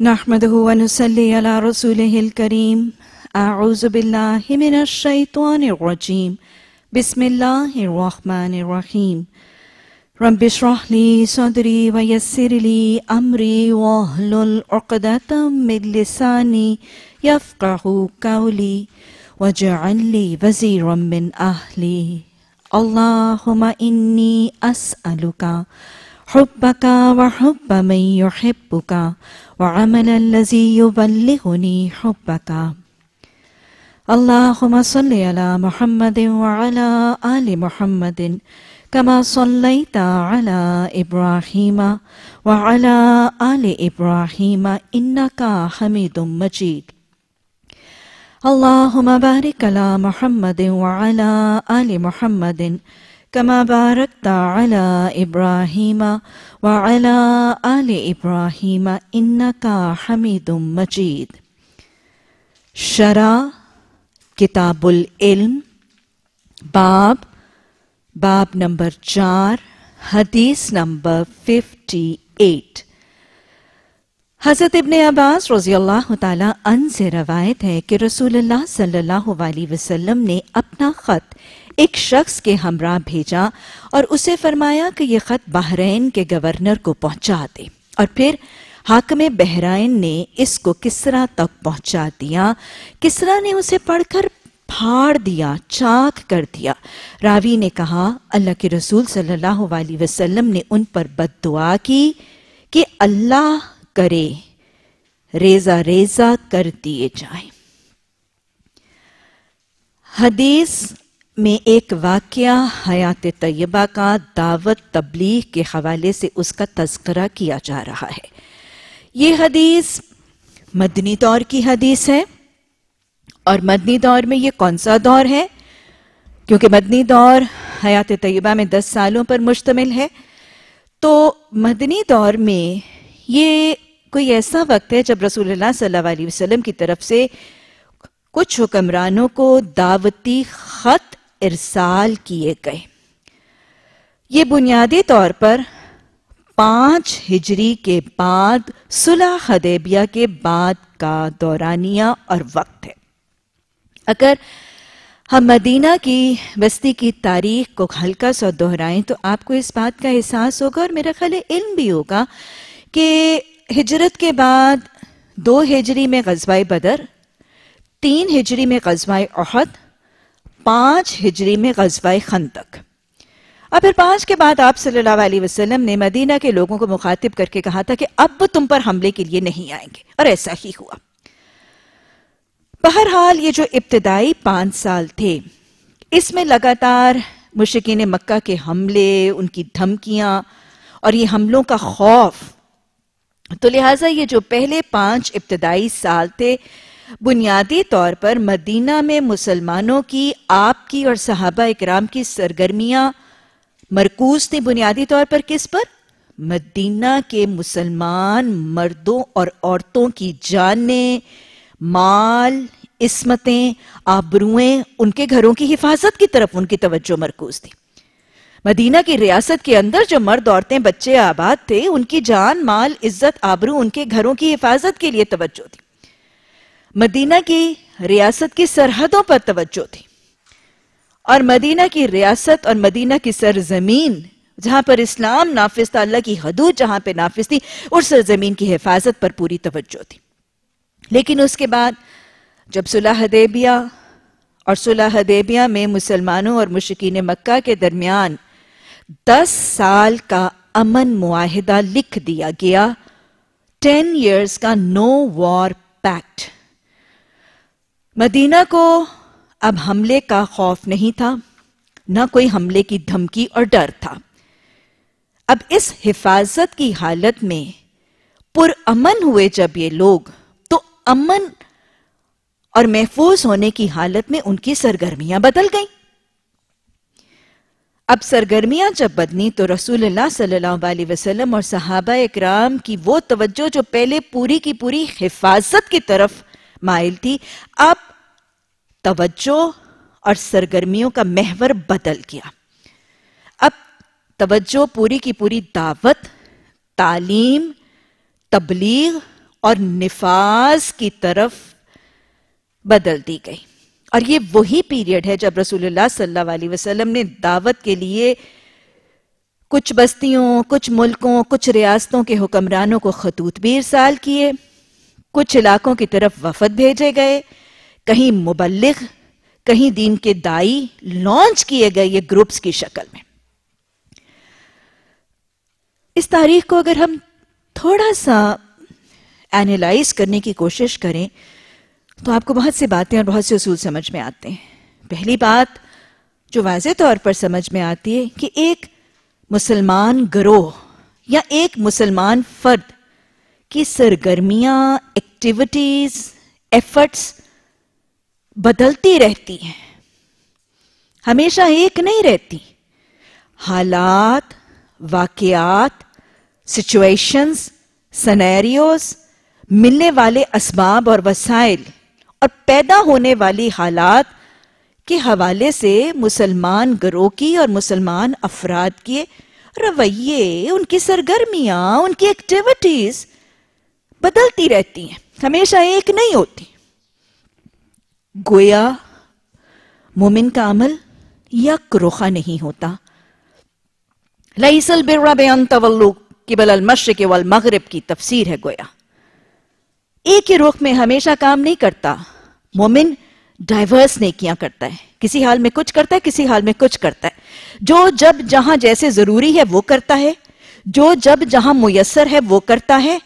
नहमदुहु व नुसल्ली अला रसूलिहिल करीम। अऊज़ु बिल्लाहि मिनश शैतानिर रजीम। बिस्मिल्लाहिर रहमानिर रहीम। रब्बि इश्रह ली सदरी व यस्सिर ली अमरी वहलुल उक़दतम मिन लिसानी यफ़क़हू क़ौली वजअल ली वज़ीरम मिन अहली। अल्लाहुम्मा इन्नी अस्अलुका हुब्बका व हुब्ब मन युहिब्बुका व अमलन लज़ी युबल्लिगुनी हुब्बका। अल्लाहुम्मा सल्लि अला मुहम्मदिन व अला आलि मुहम्मदिन कमा सल्लैता अला इब्राहीम व अला आलि इब्राहीम इन्नका हमीदुम मजीद। अल्लाहुम्मा बारिक अला मुहम्मदिन व अला आलि मुहम्मदिन कमा बारकता अला इब्राहीम व अला आलि इब्राहीम इन्नका हमीदुम मजीद। शरा किताबुल इल्म बाब नंबर 4 हदीस नंबर 58। हज़रत इब्ने अब्बास रज़ियल्लाहु ताला अन से रवायत है कि रसूलुल्लाह सल्लल्लाहु अलैहि वसल्लम ने अपना ख़त एक शख्स के हमरा भेजा और उसे फरमाया कि यह ख़त बहरैन के गवर्नर को पहुंचा दे, और फिर हाकिम बहरैन ने इसको किस्रा तक पहुंचा दिया। किस्रा ने उसे पढ़कर फाड़ दिया, चाक कर दिया। रावी ने कहा, अल्लाह के रसूल सल्लल्लाहु अलैहि वसल्लम ने उन पर बद्दुआ की कि अल्लाह करे रेजा रेजा कर दिए जाए। हदीस में एक वाक़या हयात तैयबा का दावत तबलीग के हवाले से उसका तज़किरा किया जा रहा है। ये हदीस मदनी दौर की हदीस है, और मदनी दौर में ये कौन सा दौर है? क्योंकि मदनी दौर हयात तैयबा में 10 सालों पर मुश्तमिल है, तो मदनी दौर में ये कोई ऐसा वक्त है जब रसूलुल्लाह सल्लल्लाहु अलैहि वसल्लम की तरफ से कुछ हुक्मरानों को दावती खत इरसाल किए गए। ये बुनियादी तौर पर 5 हिजरी के बाद सुलह हदैबिया के बाद का दौरानिया और वक्त है। अगर हम मदीना की बस्ती की तारीख को हल्का सा दोहराएं तो आपको इस बात का एहसास होगा, और मेरा ख्याल इल्म भी होगा, कि हिजरत के बाद 2 हिजरी में ग़ज़वा बदर, 3 हिजरी में ग़ज़वा उहद, 5 हिजरी में ग़ज़वा खंदक, और फिर 5 के बाद आप सल्लल्लाहु अलैहि वसल्लम ने मदीना के लोगों को मुखातिब करके कहा था कि अब वो तुम पर हमले के लिए नहीं आएंगे, और ऐसा ही हुआ। बहरहाल ये जो इब्तिदाई 5 साल थे, इसमें लगातार मुशरिकीन मक्का के हमले, उनकी धमकियां और ये हमलों का खौफ, तो लिहाजा ये जो पहले 5 इब्तिदाई साल थे, बुनियादी तौर पर मदीना में मुसलमानों की, आपकी और सहाबा इकराम की सरगर्मियां मरकूज थी बुनियादी तौर पर किस पर? मदीना के मुसलमान मर्दों और औरतों की जानें, माल, इस्मतें, आबरूएं, उनके घरों की हिफाजत की तरफ उनकी तवज्जो मरकूज थी। मदीना की रियासत के अंदर जो मर्द, औरतें, बच्चे आबाद थे, उनकी जान, माल, इज्जत, आबरू, उनके घरों की हिफाजत के लिए तवज्जो थी। मदीना की रियासत की सरहदों पर तवज्जो थी, और मदीना की रियासत और मदीना की सरजमीन जहां पर इस्लाम नाफिज था, अल्लाह की हदूद जहां पे नाफिज थी, उस सरजमीन की हिफाजत पर पूरी तवज्जो थी। लेकिन उसके बाद जब सुलह हदैबिया, और सुलह हदैबिया में मुसलमानों और मुशरिकीन मक्का के दरमियान 10 साल का अमन मुआहिदा लिख दिया गया, 10 years का नो वॉर पैक्ट। मदीना को अब हमले का खौफ नहीं था, ना कोई हमले की धमकी और डर था। अब इस हिफाजत की हालत में पुरअमन हुए जब ये लोग, तो अमन और महफूज होने की हालत में उनकी सरगर्मियां बदल गईं। अब सरगर्मियां जब बदली तो रसूलुल्लाह सल्लल्लाहु अलैहि वसल्लम और सहाबा इकराम की वो तवज्जो जो पहले पूरी की पूरी हिफाजत की तरफ माइल थी, अब तवज्जो और सरगर्मियों का महवर बदल गया। अब तवज्जो पूरी की पूरी दावत, तालीम, तबलीग اور نفاذ کی طرف بدل دی گئی. اور یہ وہی پیریڈ ہے جب رسول اللہ صلی اللہ علیہ وسلم نے دعوت کے لیے کچھ بستیوں، کچھ ملکوں، کچھ ریاستوں کے حکمرانوں کو خطوط بھی ارسال کیے، کچھ علاقوں کی طرف وفد بھیجے گئے، کہیں مبلغ، کہیں دین کے دائی لانچ کیے گئے یہ گروپس کی شکل میں. اس تاریخ کو اگر ہم تھوڑا سا اینالائز کرنے کی کوشش کریں تو آپ کو بہت سی باتیں اور بہت سے اصول سمجھ میں آتے ہیں. پہلی بات جو واضح طور پر سمجھ میں آتی ہے کہ ایک مسلمان گروہ یا ایک مسلمان فرد کی سرگرمیاں، ایکٹیویٹیز، ایفرٹس بدلتی رہتی ہیں، ہمیشہ ایک نہیں رہتی. حالات، واقعات، سچویشنز، سینیریوز، ملنے والے اسباب اور وسائل اور پیدا ہونے والی حالات کے حوالے سے مسلمان گروہ کی اور مسلمان افراد کے رویے، ان کی سرگرمیاں، ان کی ایکٹیویٹیز بدلتی رہتی ہیں، ہمیشہ ایک نہیں ہوتی. گویا مومن کا عمل یک رخا نہیں ہوتا. لیس البر بان تولوا قبل المشرق والمغرب کی تفسیر ہے. گویا ایک ہی رخ میں ہمیشہ کام نہیں کرتا. مومن ڈائیورس نیکیاں کرتا ہے، کسی حال میں کچھ کرتا ہے، کسی حال میں کچھ کرتا ہے. جو جب جہاں جیسے ضروری ہے وہ کرتا ہے، جو جب جہاں میسر ہے وہ کرتا ہے،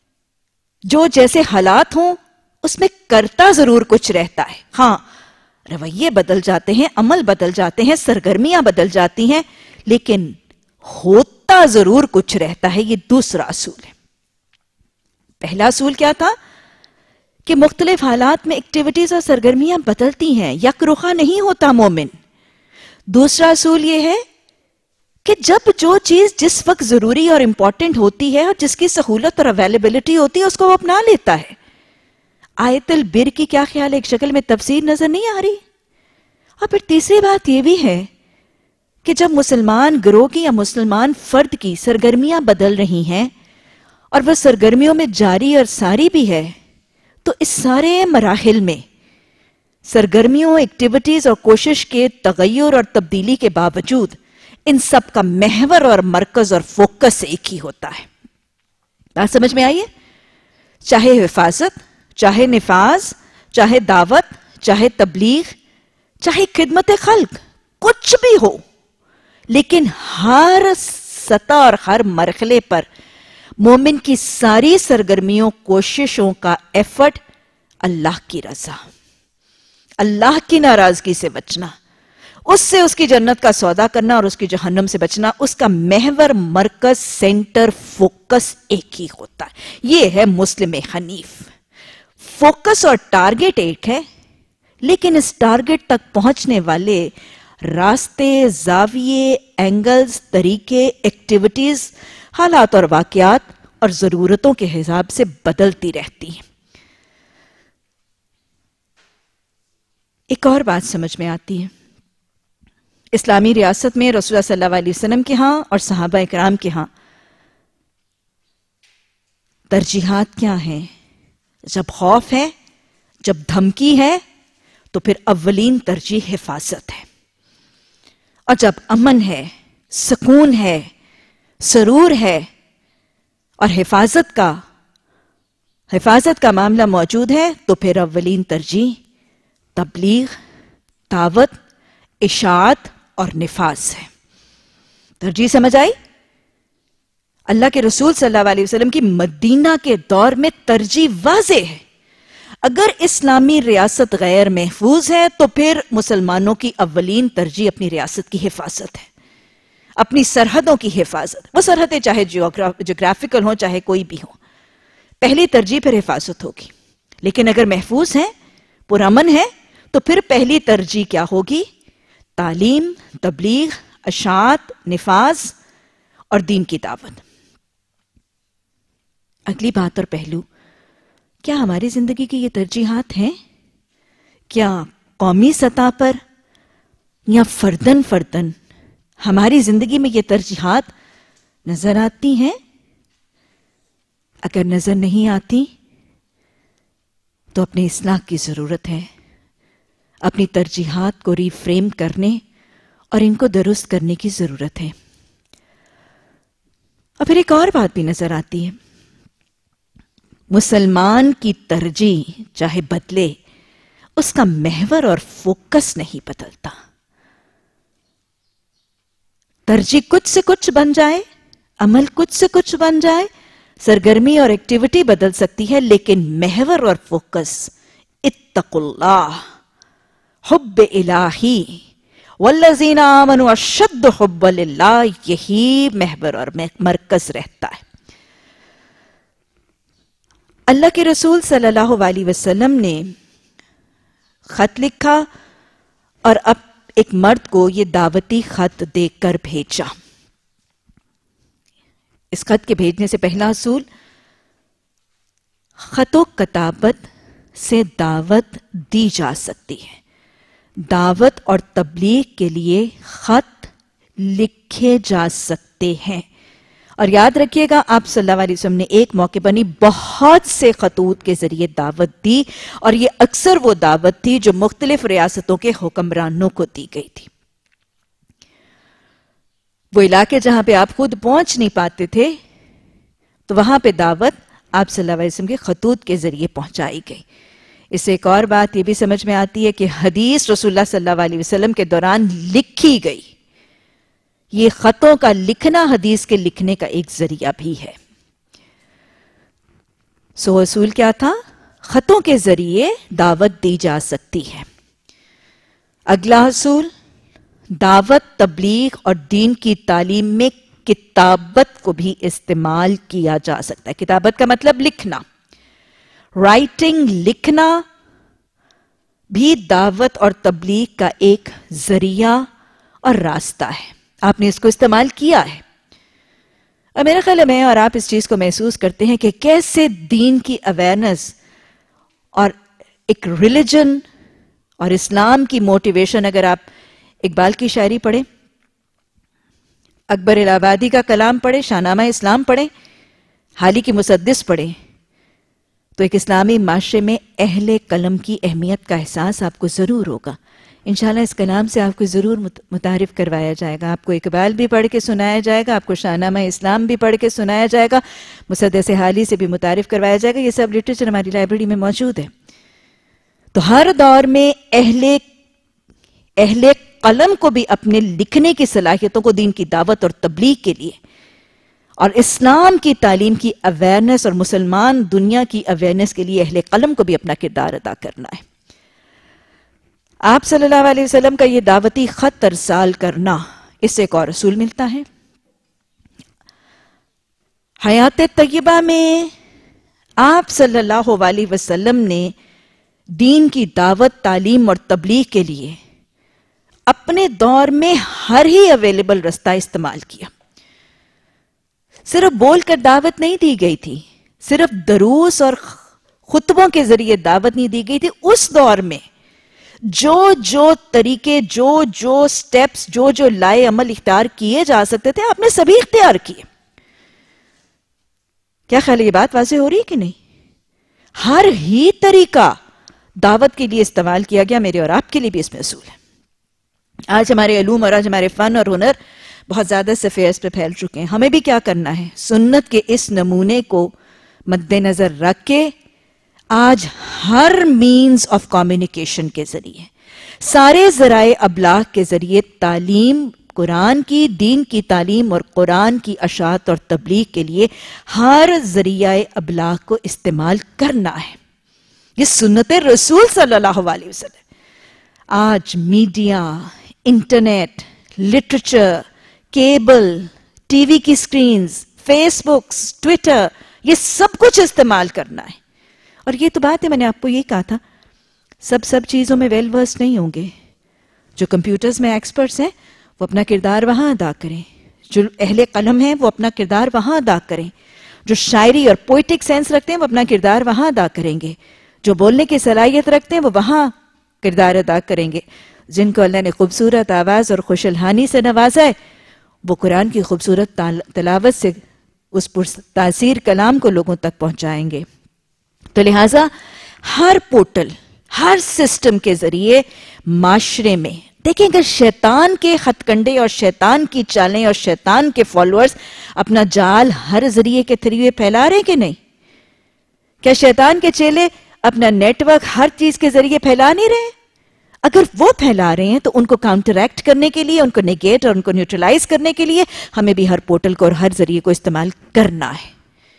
جو جیسے حالات ہوں اس میں کرتا ضرور کچھ رہتا ہے. ہاں، رویے بدل جاتے ہیں، عمل بدل جاتے ہیں، سرگرمیاں بدل جاتی ہیں، لیکن ہوتا ضرور کچھ رہتا ہے. یہ دوسرا اصول ہے. پہلا اصول کیا تھا کہ مختلف حالات میں ایکٹیویٹیز اور سرگرمیاں بدلتی ہیں، یک رخا نہیں ہوتا مومن. دوسرا اصول یہ ہے کہ جب جو چیز جس وقت ضروری اور امپورٹنٹ ہوتی ہے اور جس کی سہولت اور اویلیبلٹی ہوتی ہے اس کو وہ اپنا لیتا ہے. آیت البر کی کیا خیال ہے؟ ایک شکل میں تفسیر نظر نہیں آ رہی. اور پھر تیسری بات یہ بھی ہے کہ جب مسلمان گروہ کی یا مسلمان فرد کی سرگرمیاں بدل رہی ہیں اور وہ سرگرمیوں میں جاری اور ساری بھی ہے، تو اس سارے مراحل میں سرگرمیوں، ایکٹیویٹیز اور کوشش کے تغیر اور تبدیلی کے باوجود ان سب کا محور اور مرکز اور فوکس ایک ہی ہوتا ہے. بات سمجھ میں آئیے؟ چاہے حفاظت، چاہے نفاذ، چاہے دعوت، چاہے تبلیغ، چاہے خدمت خلق، کچھ بھی ہو، لیکن ہر سطح اور ہر مرحلے پر مومن کی ساری سرگرمیوں، کوششوں کا ایفرٹ اللہ کی رضا، اللہ کی ناراضگی سے بچنا، اس سے اس کی جنت کا سودا کرنا اور اس کی جہنم سے بچنا، اس کا محور، مرکز، سینٹر، فوکس ایک ہی ہوتا ہے. یہ ہے مسلم حنیف. فوکس اور ٹارگٹ ایک ہے، لیکن اس ٹارگٹ تک پہنچنے والے راستے، زاویے، اینگلز، طریقے، ایکٹیویٹیز، حالات اور واقعات اور ضرورتوں کے حساب سے بدلتی رہتی ہیں. ایک اور بات سمجھ میں آتی ہے. اسلامی ریاست میں رسول اللہ صلی اللہ علیہ وسلم کے ہاں اور صحابہ اکرام کے ہاں ترجیحات کیا ہیں؟ جب خوف ہے، جب دھمکی ہے، تو پھر اولین ترجیح حفاظت ہے. اور جب امن ہے، سکون ہے، سرور ہے اور حفاظت کا معاملہ موجود ہے، تو پھر اولین ترجیح تبلیغ، دعوت، اشاعت اور نفاذ ہے. ترجیح سمجھ آئی؟ اللہ کے رسول صلی اللہ علیہ وسلم کی مدینہ کے دور میں ترجیح واضح ہے. اگر اسلامی ریاست غیر محفوظ ہے تو پھر مسلمانوں کی اولین ترجیح اپنی ریاست کی حفاظت ہے، اپنی سرحدوں کی حفاظت. وہ سرحدیں چاہے جغرافیکل ہوں، چاہے کوئی بھی ہوں، پہلی ترجیح پھر حفاظت ہوگی. لیکن اگر محفوظ ہیں، پرامن ہے، تو پھر پہلی ترجیح کیا ہوگی؟ تعلیم، تبلیغ، اشاعت، نفاذ اور دین کی دعوت. اگلی بات اور پہلو، کیا ہماری زندگی کی یہ ترجیحات ہیں؟ کیا قومی سطح پر یا فردن ہماری زندگی میں یہ ترجیحات نظر آتی ہیں؟ اگر نظر نہیں آتی تو اپنے اصلاح کی ضرورت ہے، اپنی ترجیحات کو ری فریم کرنے اور ان کو درست کرنے کی ضرورت ہے۔ اور پھر ایک اور بات بھی نظر آتی ہے، مسلمان کی ترجیح چاہے بدلے، اس کا محور اور فوکس نہیں بدلتا۔ ترجیح کچھ سے کچھ بن جائے، عمل کچھ سے کچھ بن جائے، سرگرمی اور ایکٹیویٹی بدل سکتی ہے، لیکن محور اور فوکس اتقوا اللہ، حب الہی، والذین آمنوا اشد حبا للہ، یہی محور اور مرکز رہتا ہے۔ اللہ کے رسول صلی اللہ علیہ وسلم نے خط لکھا اور اب ایک مرد کو یہ دعوتی خط دے کر بھیجا۔ اس خط کے بھیجنے سے پہلا اصول، خط و کتابت سے دعوت دی جا سکتی ہے۔ دعوت اور تبلیغ کے لیے خط لکھے جا سکتے ہیں، اور یاد رکھیے گا آپ صلی اللہ علیہ وسلم نے ایک موقع پر نہیں بہت سے خطوط کے ذریعے دعوت دی، اور یہ اکثر وہ دعوت تھی جو مختلف ریاستوں کے حکمرانوں کو دی گئی تھی۔ وہ علاقے جہاں پہ آپ خود پہنچ نہیں پاتے تھے تو وہاں پہ دعوت آپ صلی اللہ علیہ وسلم کے خطوط کے ذریعے پہنچائی گئی۔ اس سے ایک اور بات یہ بھی سمجھ میں آتی ہے کہ حدیث رسول اللہ صلی اللہ علیہ وسلم کے دوران لکھی گئی۔ یہ خطوں کا لکھنا حدیث کے لکھنے کا ایک ذریعہ بھی ہے۔ سو اصول کیا تھا؟ خطوں کے ذریعے دعوت دی جا سکتی ہے۔ اگلا اصول، دعوت، تبلیغ اور دین کی تعلیم میں کتابت کو بھی استعمال کیا جا سکتا ہے۔ کتابت کا مطلب لکھنا، رائٹنگ، لکھنا بھی دعوت اور تبلیغ کا ایک ذریعہ اور راستہ ہے۔ آپ نے اس کو استعمال کیا ہے، اور میرا خیال ہے میں اور آپ اس چیز کو محسوس کرتے ہیں کہ کیسے دین کی اویئرنس اور ایک ریلیجن اور اسلام کی موٹیویشن، اگر آپ اقبال کی شاعری پڑھیں، اکبر الہ آبادی کا کلام پڑھیں، شاہ نامہ اسلام پڑھیں، حالی کی مسدس پڑھیں، تو ایک اسلامی معاشرے میں اہل قلم کی اہمیت کا احساس آپ کو ضرور ہوگا۔ انشاءاللہ اس کلام سے آپ کو ضرور متعارف کروایا جائے گا۔ آپ کو اقبال بھی پڑھ کے سنایا جائے گا، آپ کو شاہ نامہ اسلام بھی پڑھ کے سنایا جائے گا، مسدس حالی سے بھی متعارف کروایا جائے گا۔ یہ سب لٹریچر ہماری لائبریری میں موجود ہے۔ تو ہر دور میں اہل قلم کو بھی اپنے لکھنے کی صلاحیتوں کو دین کی دعوت اور تبلیغ کے لیے اور اسلام کی تعلیم کی اویئرنس اور مسلمان دنیا کی اویئرنس کے لیے اہل قلم کو بھی اپنا کردار ادا کرنا ہے۔ آپ صلی اللہ علیہ وسلم کا یہ دعوتی خط ارسال کرنا، اس سے ایک اور اصول ملتا ہے۔ حیات طیبہ میں آپ صلی اللہ علیہ وسلم نے دین کی دعوت، تعلیم اور تبلیغ کے لیے اپنے دور میں ہر ہی اویلیبل رستہ استعمال کیا۔ صرف بول کر دعوت نہیں دی گئی تھی، صرف دروس اور خطبوں کے ذریعے دعوت نہیں دی گئی تھی۔ اس دور میں جو طریقے، جو سٹیپس، جو لائے عمل اختیار کیے جا سکتے تھے، آپ نے سبھی اختیار کیے۔ کیا خیال ہے، یہ بات واضح ہو رہی ہے کہ نہیں؟ ہر ہی طریقہ دعوت کے لیے استعمال کیا گیا۔ میرے اور آپ کے لیے بھی اس میں اصول ہے۔ آج ہمارے علوم اور آج ہمارے فن اور ہنر بہت زیادہ سفیئرز پہ پھیل چکے ہیں۔ ہمیں بھی کیا کرنا ہے؟ سنت کے اس نمونے کو مد نظر رکھ کے آج ہر مینز آف کمیونیکیشن کے ذریعے، سارے ذرائع ابلاغ کے ذریعے تعلیم، قرآن کی، دین کی تعلیم اور قرآن کی اشاعت اور تبلیغ کے لیے ہر ذریعہ ابلاغ کو استعمال کرنا ہے۔ یہ سنت رسول صلی اللہ علیہ وسلم۔ آج media, internet, literature, cable, T V کی سکرینز، فیس بکس، ٹویٹر، یہ سب کچھ استعمال کرنا ہے۔ اور یہ تو بات ہے، میں نے آپ کو یہ کہا تھا، سب چیزوں میں ویل ورس نہیں ہوں گے۔ جو کمپیوٹرز میں ایکسپرٹس ہیں وہ اپنا کردار وہاں ادا کریں، جو اہل قلم ہیں وہ اپنا کردار وہاں ادا کریں، جو شاعری اور پوئٹک سینس رکھتے ہیں وہ اپنا کردار وہاں ادا کریں گے، جو بولنے کی صلاحیت رکھتے ہیں وہ وہاں کردار ادا کریں گے۔ جن کو اللہ نے خوبصورت آواز اور خوش الحانی سے نوازا ہے وہ قرآن کی خوبصورت تلاوت سے اس پر تاثیر کلام کو لوگوں تک پہنچائیں گے۔ تو لہٰذا ہر پورٹل، ہر سسٹم کے ذریعے معاشرے میں دیکھیں کہ شیطان کے خط کنڈے اور شیطان کی چالیں اور شیطان کے فالوورز اپنا جال ہر ذریعے کے ذریعے پھیلا رہے ہیں کہ نہیں؟ کیا شیطان کے چیلے اپنا نیٹ ورک ہر چیز کے ذریعے پھیلا نہیں رہے؟ اگر وہ پھیلا رہے ہیں تو ان کو کاؤنٹریکٹ کرنے کے لیے، ان کو نیگیٹ اور ان کو نیوٹرلائز کرنے کے لیے ہمیں بھی ہر پورٹل کو اور ہر ذریعے کو استعمال کرنا ہے۔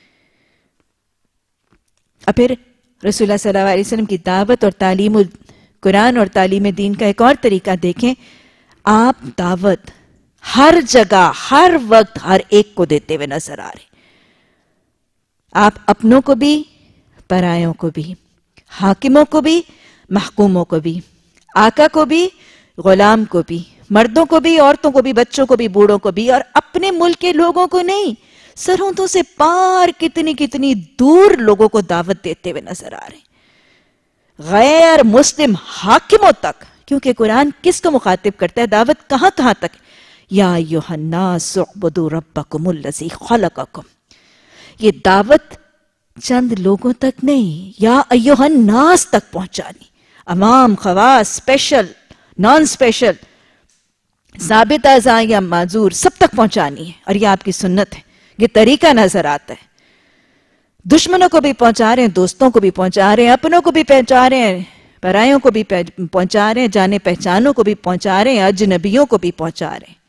اور پھر رسول اللہ صلی اللہ علیہ وسلم کی دعوت اور تعلیم قرآن اور تعلیم دین کا ایک اور طریقہ دیکھیں، آپ دعوت ہر جگہ ہر وقت ہر ایک کو دیتے ہوئے نظر آ رہے، آپ اپنوں کو بھی، پرایوں کو بھی، حاکموں کو بھی، محکوموں کو بھی، آقا کو بھی، غلام کو بھی، مردوں کو بھی، عورتوں کو بھی، بچوں کو بھی، بوڑھوں کو بھی، اور اپنے ملک کے لوگوں کو نہیں، سرحدوں سے پار کتنی کتنی دور لوگوں کو دعوت دیتے ہوئے نظر آ رہے ہیں، غیر مسلم حاکموں تک، کیونکہ قرآن کس کو مخاطب کرتا ہے؟ دعوت کہاں کہاں تک؟ یا ایھا الناس اعبدوا ربکم الذی خلقکم، یہ دعوت چند لوگوں تک نہیں، یا ایھا الناس تک پہنچانی، عوام، خواص، اسپیشل، نان اسپیشل، ثابت اعضاء یا معذور، سب تک پہنچانی ہے، اور یہ آپ کی سنت ہے، یہ طریقہ نظر آتا ہے۔ دشمنوں کو بھی پہنچا رہے ہیں، دوستوں کو بھی پہنچا رہے ہیں، اپنوں کو بھی پہنچا رہے ہیں، پرایوں کو بھی پہنچا رہے ہیں، جانے پہچانوں کو بھی پہنچا رہے ہیں، اجنبیوں کو بھی پہنچا رہے ہیں۔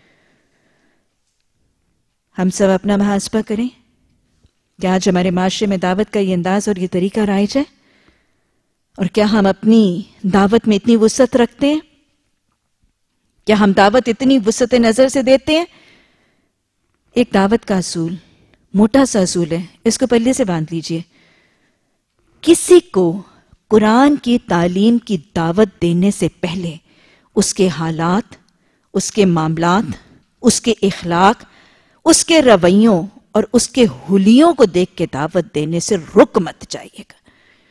ہم سب اپنا محاسبہ کریں کہ آج ہمارے معاشرے میں دعوت کا یہ انداز اور یہ طریقہ رائج ہے، اور کیا ہم اپنی دعوت میں اتنی وسعت رکھتے ہیں؟ کیا ہم دعوت اتنی وسعت نظر سے دیتے ہیں؟ ایک دعوت کا اصول، موٹا سا اصول ہے، اس کو پلے سے باندھ لیجئے، کسی کو قرآن کی تعلیم کی دعوت دینے سے پہلے اس کے حالات، اس کے معاملات، اس کے اخلاق، اس کے رویوں اور اس کے حلیوں کو دیکھ کے دعوت دینے سے رک مت جائیے گا۔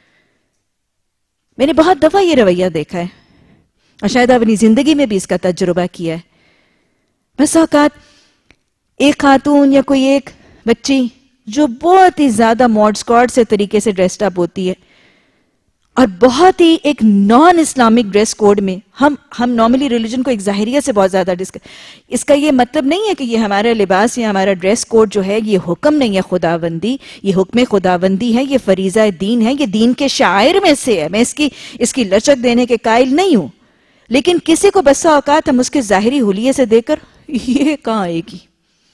میں نے بہت دفعہ یہ رویہ دیکھا ہے، اور شاید اپنی زندگی میں بھی اس کا تجربہ کیا ہے۔ بس اوقات ایک خاتون یا کوئی ایک بچی جو بہت ہی زیادہ موڈ اسکواڈ سے طریقے سے ڈریسڈ اپ ہوتی ہے، اور بہت ہی ایک نان اسلامک ڈریس کوڈ میں، ہم نارملی ریلیجن کو ایک ظاہریہ سے بہت زیادہ اس کا یہ مطلب نہیں ہے کہ یہ ہمارا لباس یا ہمارا ڈریس کوڈ جو ہے یہ حکم نہیں ہے خداوندی، یہ حکم خداوندی ہے، یہ فریضہ دین ہے، یہ دین کے شعائر میں سے ہے، میں اس کی لچک دینے کے قائل نہیں ہوں، لیکن کسی کو بسا اوقات ہم اس کے ظاہری حلیے سے دے کر یہ کہاں آئے گی،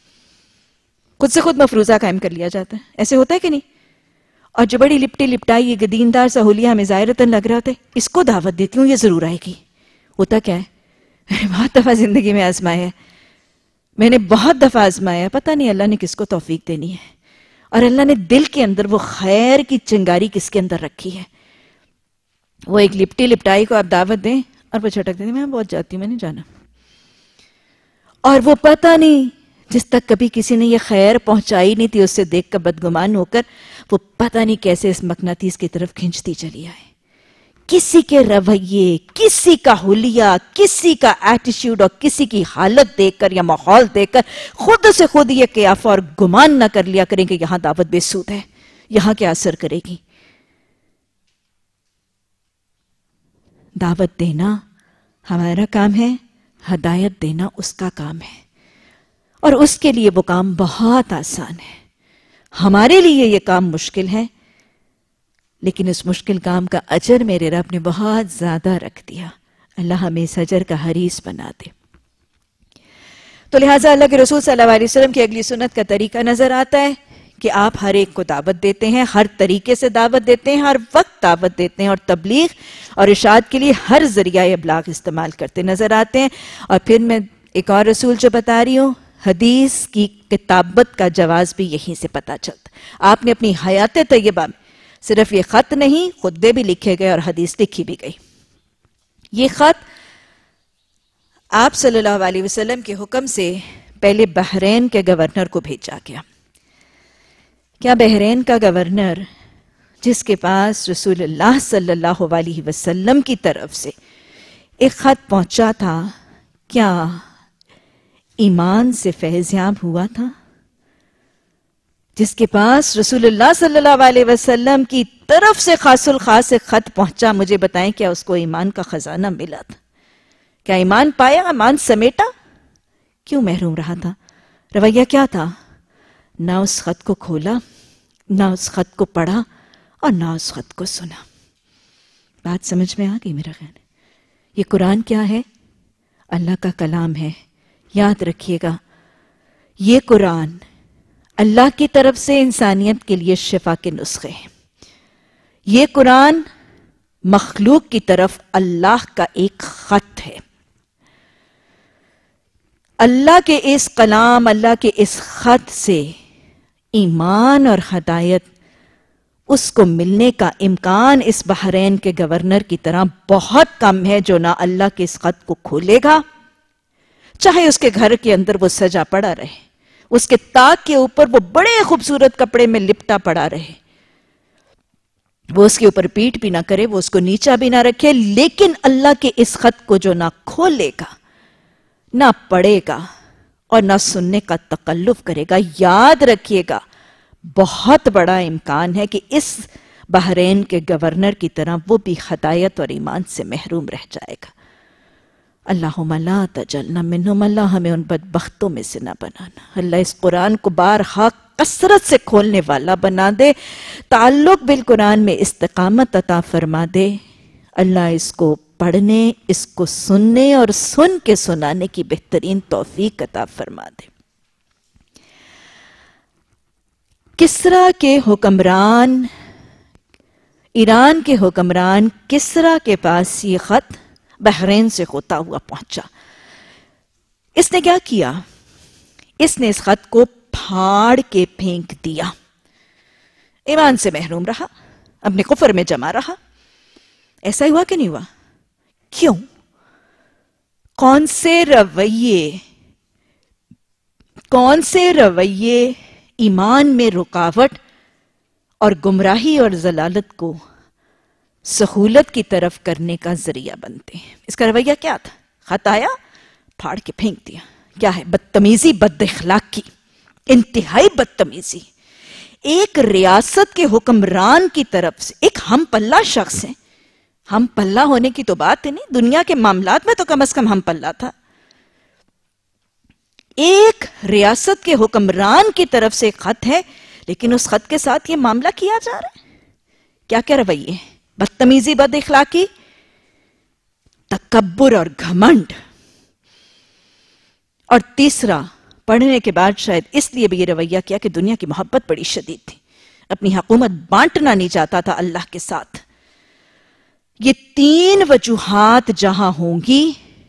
خود سے خود مفروضہ قائم کر لیا جاتا ہے۔ ایسے ہوتا ہے کہ نہیں؟ اور جو بڑی لپٹی لپٹائی یہ دیندار سا حلیہ ہمیں ظاہرتاً لگ رہا ہوتا ہے، اس کو دعوت دیتی ہوں، یہ ضرور آئے گی۔ ہوتا کیا ہے؟ میں نے بہت دفعہ زندگی میں آزمایا ہے، میں نے بہت دفعہ آزمایا، پتہ نہیں اللہ نے کس کو توفیق دینی ہے، اور اللہ نے دل کے اندر وہ خیر کی چنگاری کس کے اندر رکھی ہے۔ وہ ایک لپٹی لپٹائی کو آپ دعوت دیں اور وہ چھٹک دیتے، میں بہت جاتی ہوں، میں نہیں جانا، اور وہ پتہ نہیں جس تک کبھی کسی نے یہ خیر پہنچائی نہیں تھی، اس سے دیکھ کر بدگمان ہو کر وہ پتہ نہیں کیسے اس مقناطیس کی طرف کھینچتی چلی آئے۔ کسی کے رویے، کسی کا حلیہ، کسی کا ایٹیٹیوڈ اور کسی کی حالت دیکھ کر یا ماحول دیکھ کر خود سے خود یہ قیافہ اور گمان نہ کر لیا کریں کہ یہاں دعوت بے سود ہے، یہاں کیا اثر کرے گی۔ دعوت دینا ہمارا کام ہے، ہدایت دینا اس کا کام ہے، اور اس کے لیے وہ کام بہت آسان ہے۔ ہمارے لیے یہ کام مشکل ہے، لیکن اس مشکل کام کا اجر میرے رب نے بہت زیادہ رکھ دیا۔ اللہ ہمیں اس اجر کا حریص بنا دے۔ تو لہٰذا اللہ کے رسول صلی اللہ علیہ وسلم کی اگلی سنت کا طریقہ نظر آتا ہے کہ آپ ہر ایک کو دعوت دیتے ہیں، ہر طریقے سے دعوت دیتے ہیں، ہر وقت دعوت دیتے ہیں، اور تبلیغ اور ارشاد کے لیے ہر ذریعہ ابلاغ استعمال کرتے نظر آتے ہیں۔ اور پھر میں ایک اور رسول جو بتا رہی ہوں، حدیث کی کتابت کا جواز بھی یہیں سے پتہ چلتا۔ آپ نے اپنی حیات طیبہ میں صرف یہ خط نہیں، خطبے بھی لکھے گئے اور حدیث لکھی بھی گئی۔ یہ خط آپ صلی اللہ علیہ وسلم کے حکم سے پہلے بحرین کے گورنر کو بھیجا گیا۔ کیا بحرین کا گورنر، جس کے پاس رسول اللہ صلی اللہ علیہ وسلم کی طرف سے ایک خط پہنچا تھا، کیا ایمان سے فیض یاب ہوا تھا؟ جس کے پاس رسول اللہ صلی اللہ علیہ وسلم کی طرف سے خاص الخاص ایک خط پہنچا، مجھے بتائیں کیا اس کو ایمان کا خزانہ ملا تھا؟ کیا ایمان پایا، ایمان سمیٹا؟ کیوں محروم رہا تھا؟ رویہ کیا تھا؟ نہ اس خط کو کھولا، نہ اس خط کو پڑھا، اور نہ اس خط کو سنا۔ بات سمجھ میں آ گئی میرا خیال ہے؟ یہ قرآن کیا ہے؟ اللہ کا کلام ہے۔ یاد رکھیے گا، یہ قرآن اللہ کی طرف سے انسانیت کے لیے شفا کے نسخے ہیں۔ یہ قرآن مخلوق کی طرف اللہ کا ایک خط ہے۔ اللہ کے اس کلام، اللہ کے اس خط سے ایمان اور ہدایت اس کو ملنے کا امکان اس بحرین کے گورنر کی طرح بہت کم ہے، جو نہ اللہ کے اس خط کو کھولے گا، چاہے اس کے گھر کے اندر وہ سجا پڑا رہے، اس کے طاق کے اوپر وہ بڑے خوبصورت کپڑے میں لپٹا پڑا رہے، وہ اس کے اوپر پیٹ بھی نہ کرے، وہ اس کو نیچا بھی نہ رکھے، لیکن اللہ کے اس خط کو جو نہ کھولے گا، نہ پڑھے گا، اور نہ سننے کا تکلف کرے گا، یاد رکھیے گا بہت بڑا امکان ہے کہ اس بحرین کے گورنر کی طرح وہ بھی ہدایت اور ایمان سے محروم رہ جائے گا۔ اللہم لا تجعلنا منہم، اللہ ہمیں ان بدبختوں میں سے نہ بنانا۔ اللہ اس قرآن کو بارہا کثرت سے کھولنے والا بنا دے، تعلق بالقرآن میں استقامت عطا فرما دے۔ اللہ اس کو پڑھنے، اس کو سننے اور سن کے سنانے کی بہترین توفیق عطا فرما دے۔ کسرا کے حکمران، ایران کے حکمران کسرا کے پاس یہ خط بحرین سے ہوتا ہوا پہنچا۔ اس نے کیا کیا؟ اس نے اس خط کو پھاڑ کے پھینک دیا۔ ایمان سے محروم رہا، اپنے کفر میں جمع رہا۔ ایسا ہی ہوا کہ نہیں ہوا؟ کیوں؟ کون سے رویے ایمان میں رکاوٹ اور گمراہی اور ضلالت کو سہولت کی طرف کرنے کا ذریعہ بنتے ہیں؟ اس کا رویہ کیا تھا؟ خط آیا، پھاڑ کے پھینک دیا۔ کیا ہے؟ بدتمیزی، بد اخلاقی، انتہائی بدتمیزی۔ ایک ریاست کے حکمران کی طرف سے، ایک ہم پلہ شخص ہیں، ہم پلہ ہونے کی تو بات ہے نہیں، دنیا کے معاملات میں تو کم از کم ہم پلہ تھا۔ ایک ریاست کے حکمران کی طرف سے ایک خط ہے، لیکن اس خط کے ساتھ یہ معاملہ کیا جا رہا ہے۔ کیا کیا رویے؟ بدتمیزی، بد اخلاقی، تکبر اور گھمنڈ۔ اور تیسرا، پڑھنے کے بعد شاید اس لیے بھی یہ رویہ کیا کہ دنیا کی محبت بڑی شدید تھی، اپنی حکومت بانٹنا نہیں چاہتا تھا اللہ کے ساتھ۔ یہ تین وجوہات جہاں ہوں گی،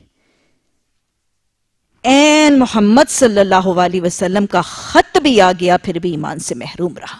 این محمد صلی اللہ علیہ وسلم کا خط بھی آ گیا، پھر بھی ایمان سے محروم رہا۔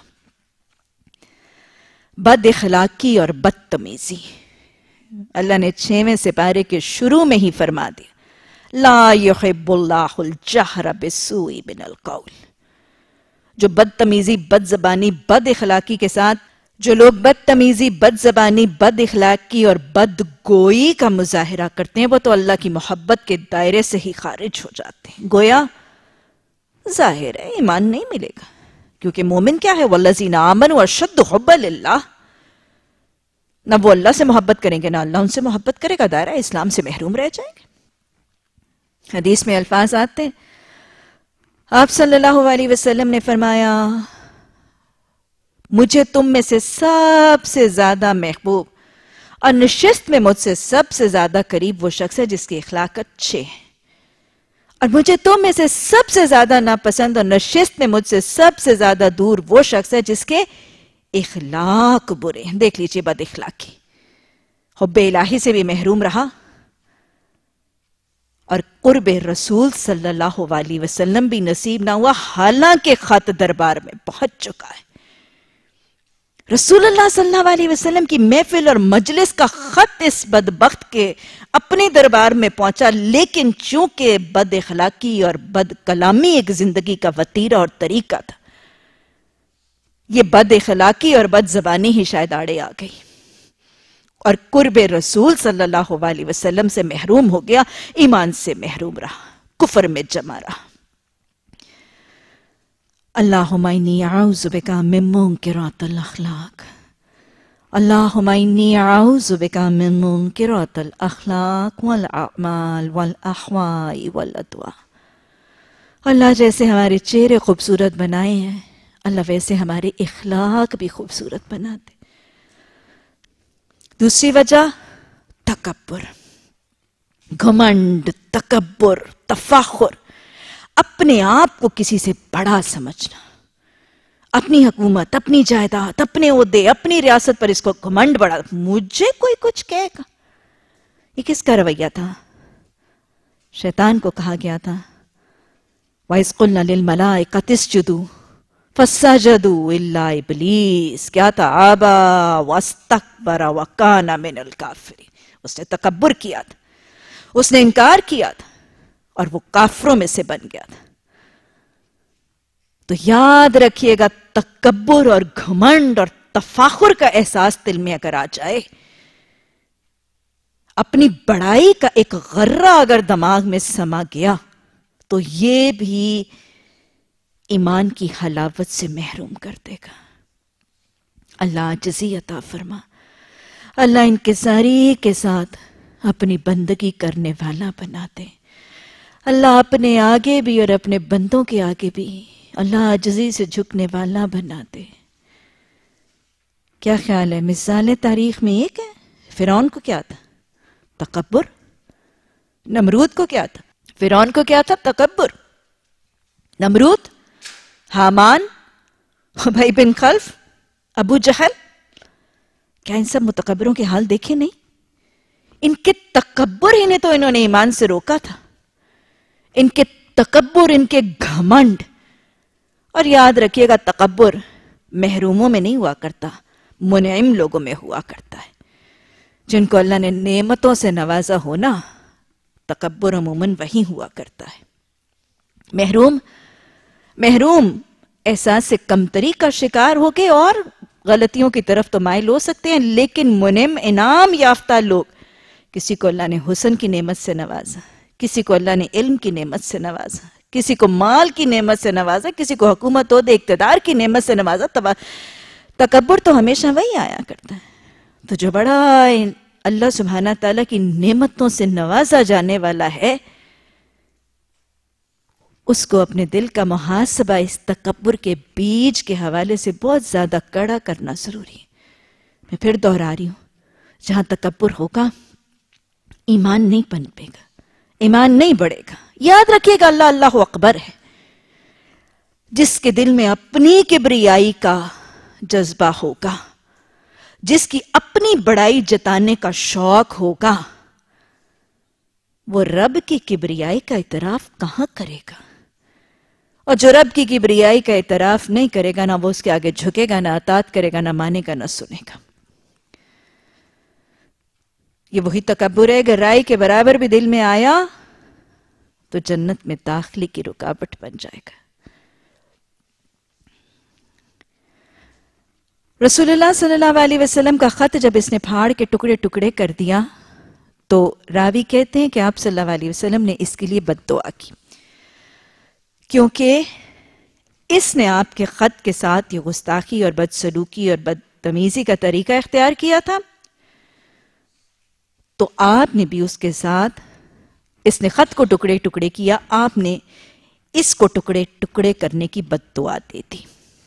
بد اخلاقی اور بدتمیزی۔ اللہ نے 6ویں سپارے کے شروع میں ہی فرما دیا، لا يحب اللہ الجہر بالسوء من القول۔ جو بدتمیزی، بد زبانی، بد اخلاقی کے ساتھ، جو لوگ بدتمیزی، بد زبانی، بد اخلاقی اور بد گوئی کا مظاہرہ کرتے ہیں، وہ تو اللہ کی محبت کے دائرے سے ہی خارج ہو جاتے ہیں۔ گویا ظاہر ہے ایمان نہیں ملے گا، کیونکہ مومن کیا ہے؟ والذین آمنوا اشد حبا للہ۔ نہ وہ اللہ سے محبت کریں گے، نہ اللہ ان سے محبت کرے گا، دائرہ اسلام سے محروم رہ جائیں گے۔ حدیث میں الفاظ آتے ہیں، آپ صلی اللہ علیہ وسلم نے فرمایا، مجھے تم میں سے سب سے زیادہ محبوب اور نشست میں مجھ سے سب سے زیادہ قریب وہ شخص ہے جس کی اخلاق اچھے ہیں، اور مجھے تم میں سے سب سے زیادہ ناپسند اور نشست میں مجھ سے سب سے زیادہ دور وہ شخص ہے جس کے اخلاق برے ہیں۔ دیکھ لیجئے بد اخلاقی، حب الہی سے بھی محروم رہا، اور قرب رسول صلی اللہ علیہ وسلم بھی نصیب نہ ہوا، حالانکہ خط دربار میں پہنچ چکا ہے۔ رسول اللہ صلی اللہ علیہ وسلم کی محفل اور مجلس کا خط اس بدبخت کے اپنے دربار میں پہنچا، لیکن چونکہ بد اخلاقی اور بد کلامی ایک زندگی کا وتیرہ اور طریقہ تھا، یہ بد اخلاقی اور بد زبانی ہی شاید آڑے آ گئی، اور قرب رسول صلی اللہ علیہ وسلم سے محروم ہو گیا، ایمان سے محروم رہا، کفر میں جمع رہا۔ اللہم انی اعوذ بک من منکرات الاخلاق، اللہم انی اعوذ بک من منکرات الاخلاق والاعمال والاحواء والادواء۔ اللہ جیسے ہمارے چہرے خوبصورت بنائے ہیں، اللہ ویسے ہمارے اخلاق بھی خوبصورت بنا دے۔ دوسری وجہ تکبر، گھمنڈ، تکبر، تفاخر، اپنے آپ کو کسی سے بڑا سمجھنا، اپنی حکومت، اپنی جائیداد، اپنے عہدے، اپنی ریاست پر اس کو گھمنڈ بڑا، مجھے کوئی کچھ کہے گا۔ یہ کس کا رویہ تھا؟ شیطان کو کہا گیا تھا وَإِذْ قُلْنَا لِلْمَلَائِكَةِ اسْجُدُوا فَسَجَدُوا إِلَّا إِبْلِيسَ کیا تھا؟ آبا وَاسْتَكْبَرَ وَكَانَ مِنَ الْكَافِرِينَ، اس نے تکبر کیا تھا، اس نے انکار کیا تھا اور وہ کافروں میں سے بن گیا تھا۔ تو یاد رکھیے گا، تکبر اور گھمنڈ اور تفاخر کا احساس دل میں اگر آ جائے، اپنی بڑائی کا ایک غرہ اگر دماغ میں سما گیا، تو یہ بھی ایمان کی حلاوت سے محروم کر دے گا۔ اللہ عاجزی عطا فرما، اللہ انکساری کے ساتھ اپنی بندگی کرنے والا بنا دے، اللہ اپنے آگے بھی اور اپنے بندوں کے آگے بھی اللہ عاجزی سے جھکنے والا بنا دے۔ کیا خیال ہے؟ مثال تاریخ میں ایک ہے، فرعون کو کیا تھا؟ تکبر۔ نمرود کو کیا تھا؟ فرعون کو کیا تھا؟ تکبر۔ نمرود، حامان، ابی بن خلف، ابو جہل، کیا ان سب متکبروں کے حال دیکھے نہیں؟ ان کے تکبر ہی نے تو انہوں نے ایمان سے روکا تھا، ان کے تکبر، ان کے گھمنڈ۔ اور یاد رکھیے گا، تکبر محروموں میں نہیں ہوا کرتا، منعم لوگوں میں ہوا کرتا ہے۔ جن کو اللہ نے نعمتوں سے نوازا ہونا، تکبر عموماً وہی ہوا کرتا ہے۔ محروم احساس سے کمتری کا شکار ہو کے اور غلطیوں کی طرف تو مائل ہو سکتے ہیں، لیکن منعم، انعام یافتہ لوگ، کسی کو اللہ نے حسن کی نعمت سے نوازا، کسی کو اللہ نے علم کی نعمت سے نوازا، کسی کو مال کی نعمت سے نوازا، کسی کو حکومت، عہدے، اقتدار کی نعمت سے نوازا، تکبر تو ہمیشہ وہی آیا کرتا ہے۔ تو جو بڑا اللہ سبحانہ تعالیٰ کی نعمتوں سے نوازا جانے والا ہے، اس کو اپنے دل کا محاسبہ اس تکبر کے بیج کے حوالے سے بہت زیادہ کڑا کرنا ضروری ہے۔ میں پھر دہرا رہی ہوں، جہاں تکبر ہوگا، ایمان نہیں پنپے گا، ایمان نہیں بڑھے گا۔ یاد رکھیے گا، اللہ اللہ اکبر ہے۔ جس کے دل میں اپنی کبریائی کا جذبہ ہوگا، جس کی اپنی بڑائی جتانے کا شوق ہوگا، وہ رب کی کبریائی کا اعتراف کہاں کرے گا؟ اور جو رب کی کبریائی کا اعتراف نہیں کرے گا، نہ وہ اس کے آگے جھکے گا، نہ اطاعت کرے گا، نہ مانے گا، نہ سنے گا۔ یہ وہی تکبر ہے، اگر رائے کے برابر بھی دل میں آیا تو جنت میں داخلے کی رکاوٹ بن جائے گا۔ رسول اللہ صلی اللہ علیہ وسلم کا خط جب اس نے پھاڑ کے ٹکڑے ٹکڑے کر دیا، تو راوی کہتے ہیں کہ آپ صلی اللہ علیہ وسلم نے اس کے لیے بد دعا کی، کیونکہ اس نے آپ کے خط کے ساتھ یہ گستاخی اور بدسلوکی اور بدتمیزی کا طریقہ اختیار کیا تھا، تو آپ نے بھی اس کے ساتھ، اس نے خط کو ٹکڑے ٹکڑے کیا، آپ نے اس کو ٹکڑے ٹکڑے کرنے کی بد دعا دی تھی۔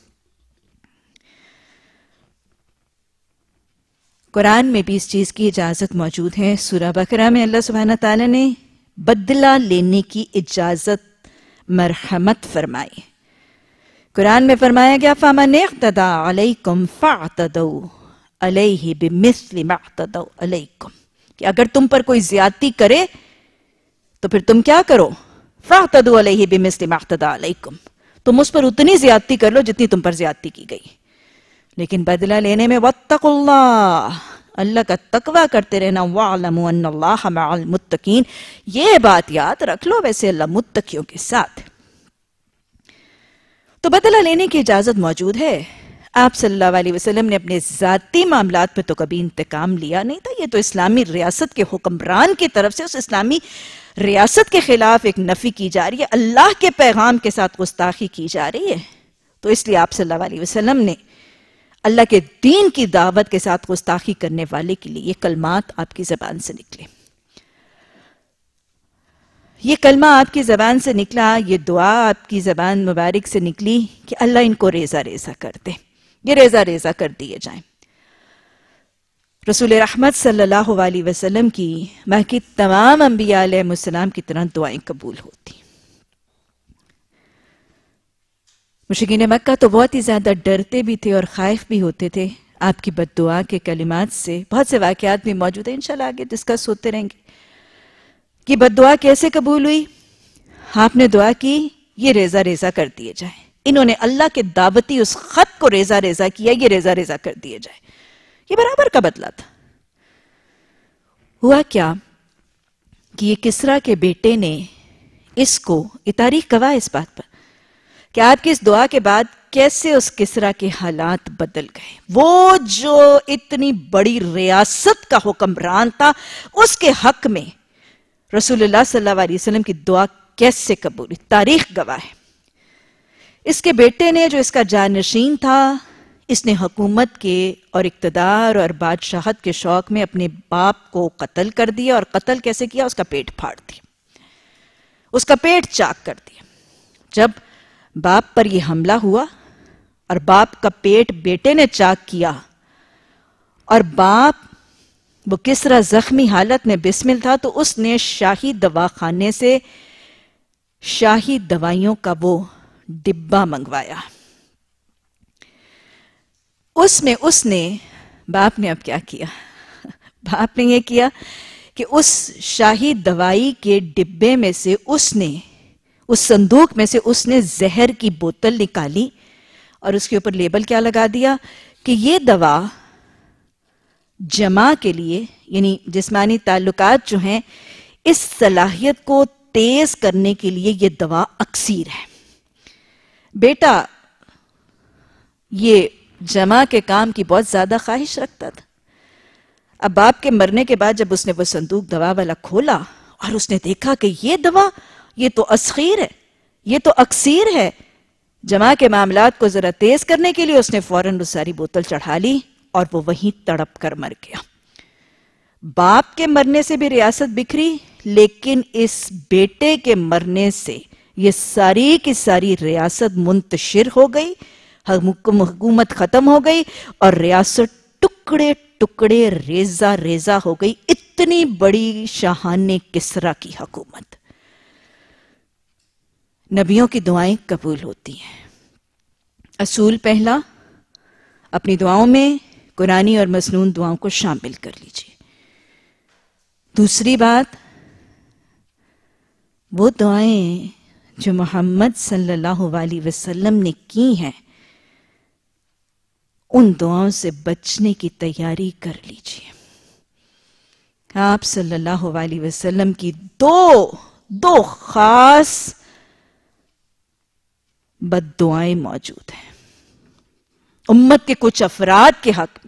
قرآن میں بھی اس چیز کی اجازت موجود ہے۔ سورہ بقرہ میں اللہ سبحانہ تعالیٰ نے بدلہ لینے کی اجازت، مرحمت فرمائی۔ قرآن میں فرمایا گیا فَمَنِ اعْتَدَىٰ عَلَيْكُمْ فَاعْتَدُوا عَلَيْهِ بِمِثْلِ مَا اعْتَدَوْا عَلَيْكُمْ، کہ اگر تم پر کوئی زیادتی کرے تو پھر تم کیا کرو؟ فَاعْتَدُوا عَلَيْهِ بِمِثْلِ مَا اعْتَدَىٰ عَلَيْكُمْ، تم اس پر اتنی زیادتی کر لو جتنی تم پر زیادتی کی گئی۔ لیکن بدلہ لینے میں وَاتَّقُوا اللَّهَ، اللہ کا تقوی کرتے رہنا، وَاعْلَمُوا أَنَّ اللَّهَ مَعَ الْمُتَّقِينَ، یہ بات یاد رکھ لو، ویسے اللہ متقیوں کے ساتھ۔ تو بدلہ لینے کی اجازت موجود ہے۔ آپ صلی اللہ علیہ وسلم نے اپنے ذاتی معاملات پہ تو کبھی انتقام لیا نہیں تھا، یہ تو اسلامی ریاست کے حکمران کی طرف سے اس اسلامی ریاست کے خلاف ایک نفی کی جا رہی ہے، اللہ کے پیغام کے ساتھ گستاخی کی جا رہی ہے۔ تو اس لیے آپ صلی اللہ علیہ وسلم نے اللہ کے دین کی دعوت کے ساتھ گستاخی کرنے والے کے لیے یہ کلمات آپ کی زبان سے نکلے. یہ کلمہ آپ کی زبان سے نکلا، یہ دعا آپ کی زبان مبارک سے نکلی کہ اللہ ان کو ریزہ ریزہ کر دے، یہ ریزہ ریزہ کر دیے جائیں. رسول رحمت صلی اللہ علیہ وسلم کی باقی تمام انبیاء علیہ السلام کی طرح دعائیں قبول ہوتی. مشرکین مکہ تو بہت ہی زیادہ ڈرتے بھی تھے اور خائف بھی ہوتے تھے آپ کی بد دعا کے کلمات سے. بہت سے واقعات بھی موجود ہیں، انشاءاللہ آگے ڈسکس ہوتے رہیں گے کہ بد دعا کیسے قبول ہوئی. آپ نے دعا کی یہ ریزہ ریزہ کر دیے جائیں. انہوں نے اللہ کے دعوتی اس خط کو ریزہ ریزہ کیا، یہ ریزہ ریزہ کر دیے جائیں. یہ برابر کا بدلہ تھا. ہوا کیا کہ یہ کسریٰ کے بیٹے نے اس کو، یہ تاریخ گواہ اس بات پر کہ آپ کی اس دعا کے بعد کیسے اس کسریٰ کے حالات بدل گئے. وہ جو اتنی بڑی ریاست کا حکمران تھا، اس کے حق میں رسول اللہ صلی اللہ علیہ وسلم کی دعا کیسے قبول ہوئی، تاریخ گواہ ہے. اس کے بیٹے نے، جو اس کا جانشین تھا، اس نے حکومت کے اور اقتدار اور بادشاہت کے شوق میں اپنے باپ کو قتل کر دیا. اور قتل کیسے کیا؟ اس کا پیٹ پھاڑ دیا، اس کا پیٹ چاک کر دیا. جب باپ پر یہ حملہ ہوا اور باپ کا پیٹ بیٹے نے چاک کیا اور باپ وہ کسریٰ زخمی حالت میں بسمل تھا، تو اس نے شاہی دواخانے سے شاہی دوائیوں کا وہ ڈبہ منگوایا. اس نے باپ نے اب کیا کیا؟ باپ نے یہ کیا کہ اس شاہی دوائی کے ڈبے میں سے اس صندوق میں سے اس نے زہر کی بوتل نکالی اور اس کے اوپر لیبل کیا لگا دیا کہ یہ دوا جمع کے لیے، یعنی جسمانی تعلقات جو ہیں، اس صلاحیت کو تیز کرنے کے لیے یہ دوا اکسیر ہے. بیٹا یہ جمع کے کام کی بہت زیادہ خواہش رکھتا تھا. اب باپ کے مرنے کے بعد جب اس نے وہ صندوق دوا والا کھولا اور اس نے دیکھا کہ یہ دوا، یہ تو اسخیر ہے، یہ تو اکسیر ہے، جمع کے معاملات کو ذرا تیز کرنے کے لیے اس نے فوراً وہ ساری بوتل چڑھا لی اور وہ وہیں تڑپ کر مر گیا. باپ کے مرنے سے بھی ریاست بکھری، لیکن اس بیٹے کے مرنے سے یہ ساری کی ساری ریاست منتشر ہو گئی، حکومت ختم ہو گئی اور ریاست ٹکڑے ٹکڑے ریزہ ریزہ ہو گئی. اتنی بڑی شاہان کسریٰ کی حکومت. نبیوں کی دعائیں قبول ہوتی ہیں. اصول پہلا، اپنی دعاؤں میں قرآنی اور مسنون دعاؤں کو شامل کر لیجئے. دوسری بات، وہ دعائیں جو محمد صلی اللہ علیہ وسلم نے کی ہیں، ان دعاؤں سے بچنے کی تیاری کر لیجئے. آپ صلی اللہ علیہ وسلم کی دو خاص بد دعائیں موجود ہیں امت کے کچھ افراد کے حق میں.